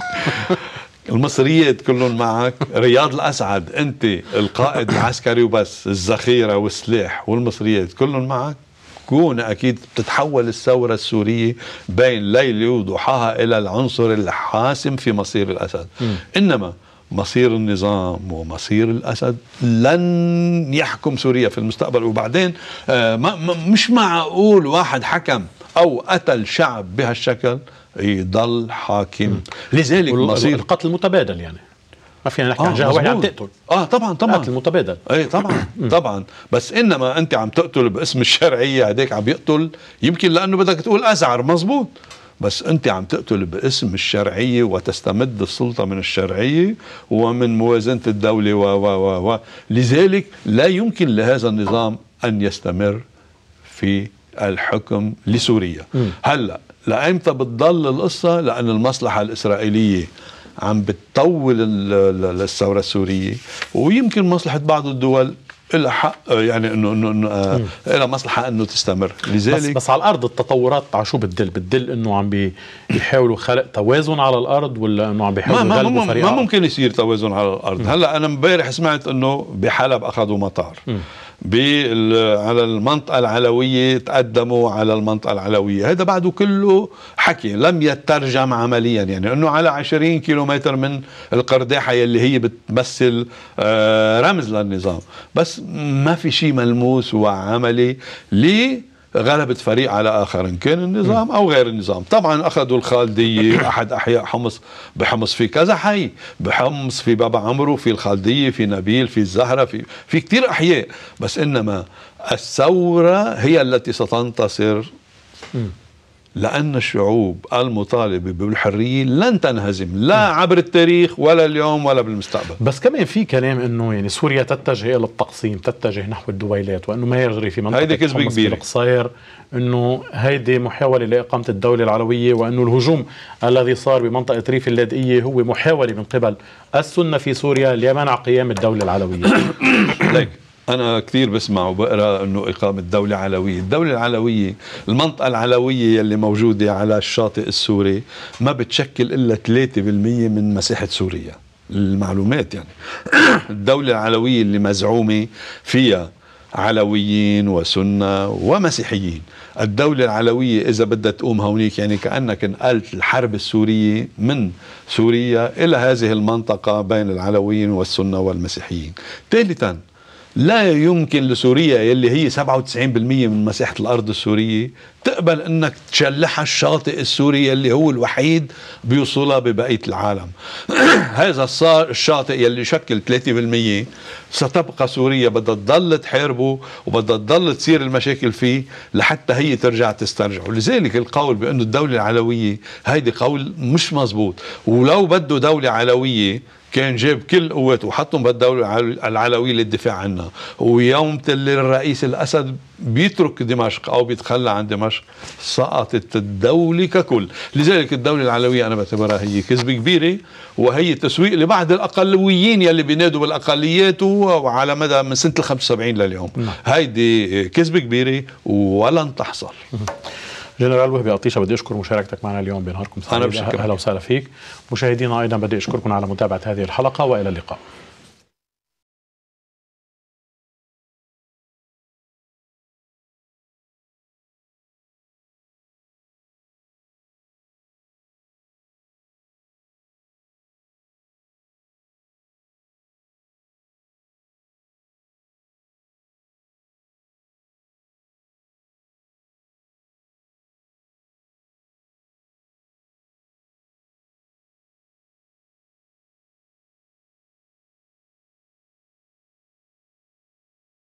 المصريات كلهم معك. رياض الأسعد أنت القائد العسكري وبس، الذخيرة والسلاح والمصريات كلهم معك. كون أكيد بتتحول الثورة السورية بين ليلة وضحاها إلى العنصر الحاسم في مصير الأسد. م. إنما مصير النظام ومصير الأسد لن يحكم سوريا في المستقبل. وبعدين آه ما مش معقول واحد حكم أو قتل شعب بهالشكل يضل حاكم. م. لذلك مصير القتل المتبادل، يعني ما فينا نحكي آه عن جهة واحدة عم تقتل. اه طبعا طبعا قتل متبادل. اي طبعا طبعا. بس انما انت عم تقتل باسم الشرعية، هديك عم يقتل يمكن لانه بدك تقول ازعر، مزبوط، بس انت عم تقتل باسم الشرعية وتستمد السلطة من الشرعية ومن موازنة الدولة و و و و لذلك لا يمكن لهذا النظام ان يستمر في الحكم لسوريا. م. هلا لأيمتى بتضل القصة؟ لأن المصلحة الإسرائيلية عم بتطول الثورة السورية، ويمكن مصلحة بعض الدول إلى حق يعني انه انه آه إلى مصلحة انه تستمر. لذلك بس, بس على الارض التطورات على شو بتدل؟ بتدل انه عم بيحاولوا خلق توازن على الارض، ولا انه عم بيحاولوا يغلبوا فريق؟ ما ممكن يصير توازن على الارض. م. هلا انا امبارح سمعت انه بحلب اخذوا مطار، على المنطقة العلوية تقدموا على المنطقة العلوية. هذا بعده كله حكي لم يترجم عمليا، يعني انه على عشرين كيلومتر من القرداحة يلي هي بتمثل رمز للنظام، بس ما في شيء ملموس وعملي ليه غلبة فريق على آخر، إن كان النظام أو غير النظام. طبعا أخذوا الخالدية، أحد أحياء حمص، بحمص في كذا حي، بحمص في بابا عمرو، في الخالدية، في نبيل، في الزهرة، في في كتير أحياء. بس إنما الثورة هي التي ستنتصر، لأن الشعوب المطالبة بالحرية لن تنهزم لا عبر التاريخ ولا اليوم ولا بالمستقبل. بس كمان في كلام انه يعني سوريا تتجه الى التقسيم، تتجه نحو الدويلات، وانه ما يجري في منطقة حمص في القصير انه هيدي محاولة لإقامة الدولة العلوية، وانه الهجوم الذي صار بمنطقة ريف اللاذقية هو محاولة من قبل السنة في سوريا لمنع قيام الدولة العلوية. ليك أنا كثير بسمع وبقرأ أنه إقامة دولة علوية. الدولة العلوية، المنطقة العلوية اللي موجودة على الشاطئ السوري ما بتشكل إلا ثلاثة بالمئة من مساحة سوريا، المعلومات يعني. الدولة العلوية اللي مزعومة فيها علويين وسنة ومسيحيين. الدولة العلوية إذا بدها تقوم هونيك يعني كأنك نقلت الحرب السورية من سوريا إلى هذه المنطقة بين العلويين والسنة والمسيحيين. ثالثا، لا يمكن لسوريا يلي هي سبعة وتسعين بالمئة من مساحة الأرض السورية تقبل أنك تشلحها الشاطئ السوري اللي هو الوحيد بيوصلها ببقية العالم. هذا الصار الشاطئ يلي يشكل ثلاثة بالمئة ستبقى سوريا بدها تضل تحاربه وبدها تضل تصير المشاكل فيه لحتى هي ترجع تسترجع. ولذلك القول بأنه الدولة العلوية هيدي قول مش مزبوط. ولو بده دولة علوية كان جاب كل قوته وحطهم بالدولة العلوية للدفاع عنها. ويوم تل الرئيس الأسد بيترك دمشق أو بيتخلى عن دمشق سقطت الدولة ككل. لذلك الدولة العلوية أنا بعتبرها هي كذبة كبيرة، وهي تسويق لبعض الأقلويين يلي بينادوا بالأقليات وعلى مدى من سنة الخمسة وسبعين لليوم. هيدي كذبة كبيرة ولن تحصل. جنرال وهبي عطيشة، بدي أشكر مشاركتك معنا اليوم. بنهاركم سعيد. أهلا وسهلا فيك. مشاهدينا أيضا بدي أشكركم على متابعة هذه الحلقة، وإلى اللقاء.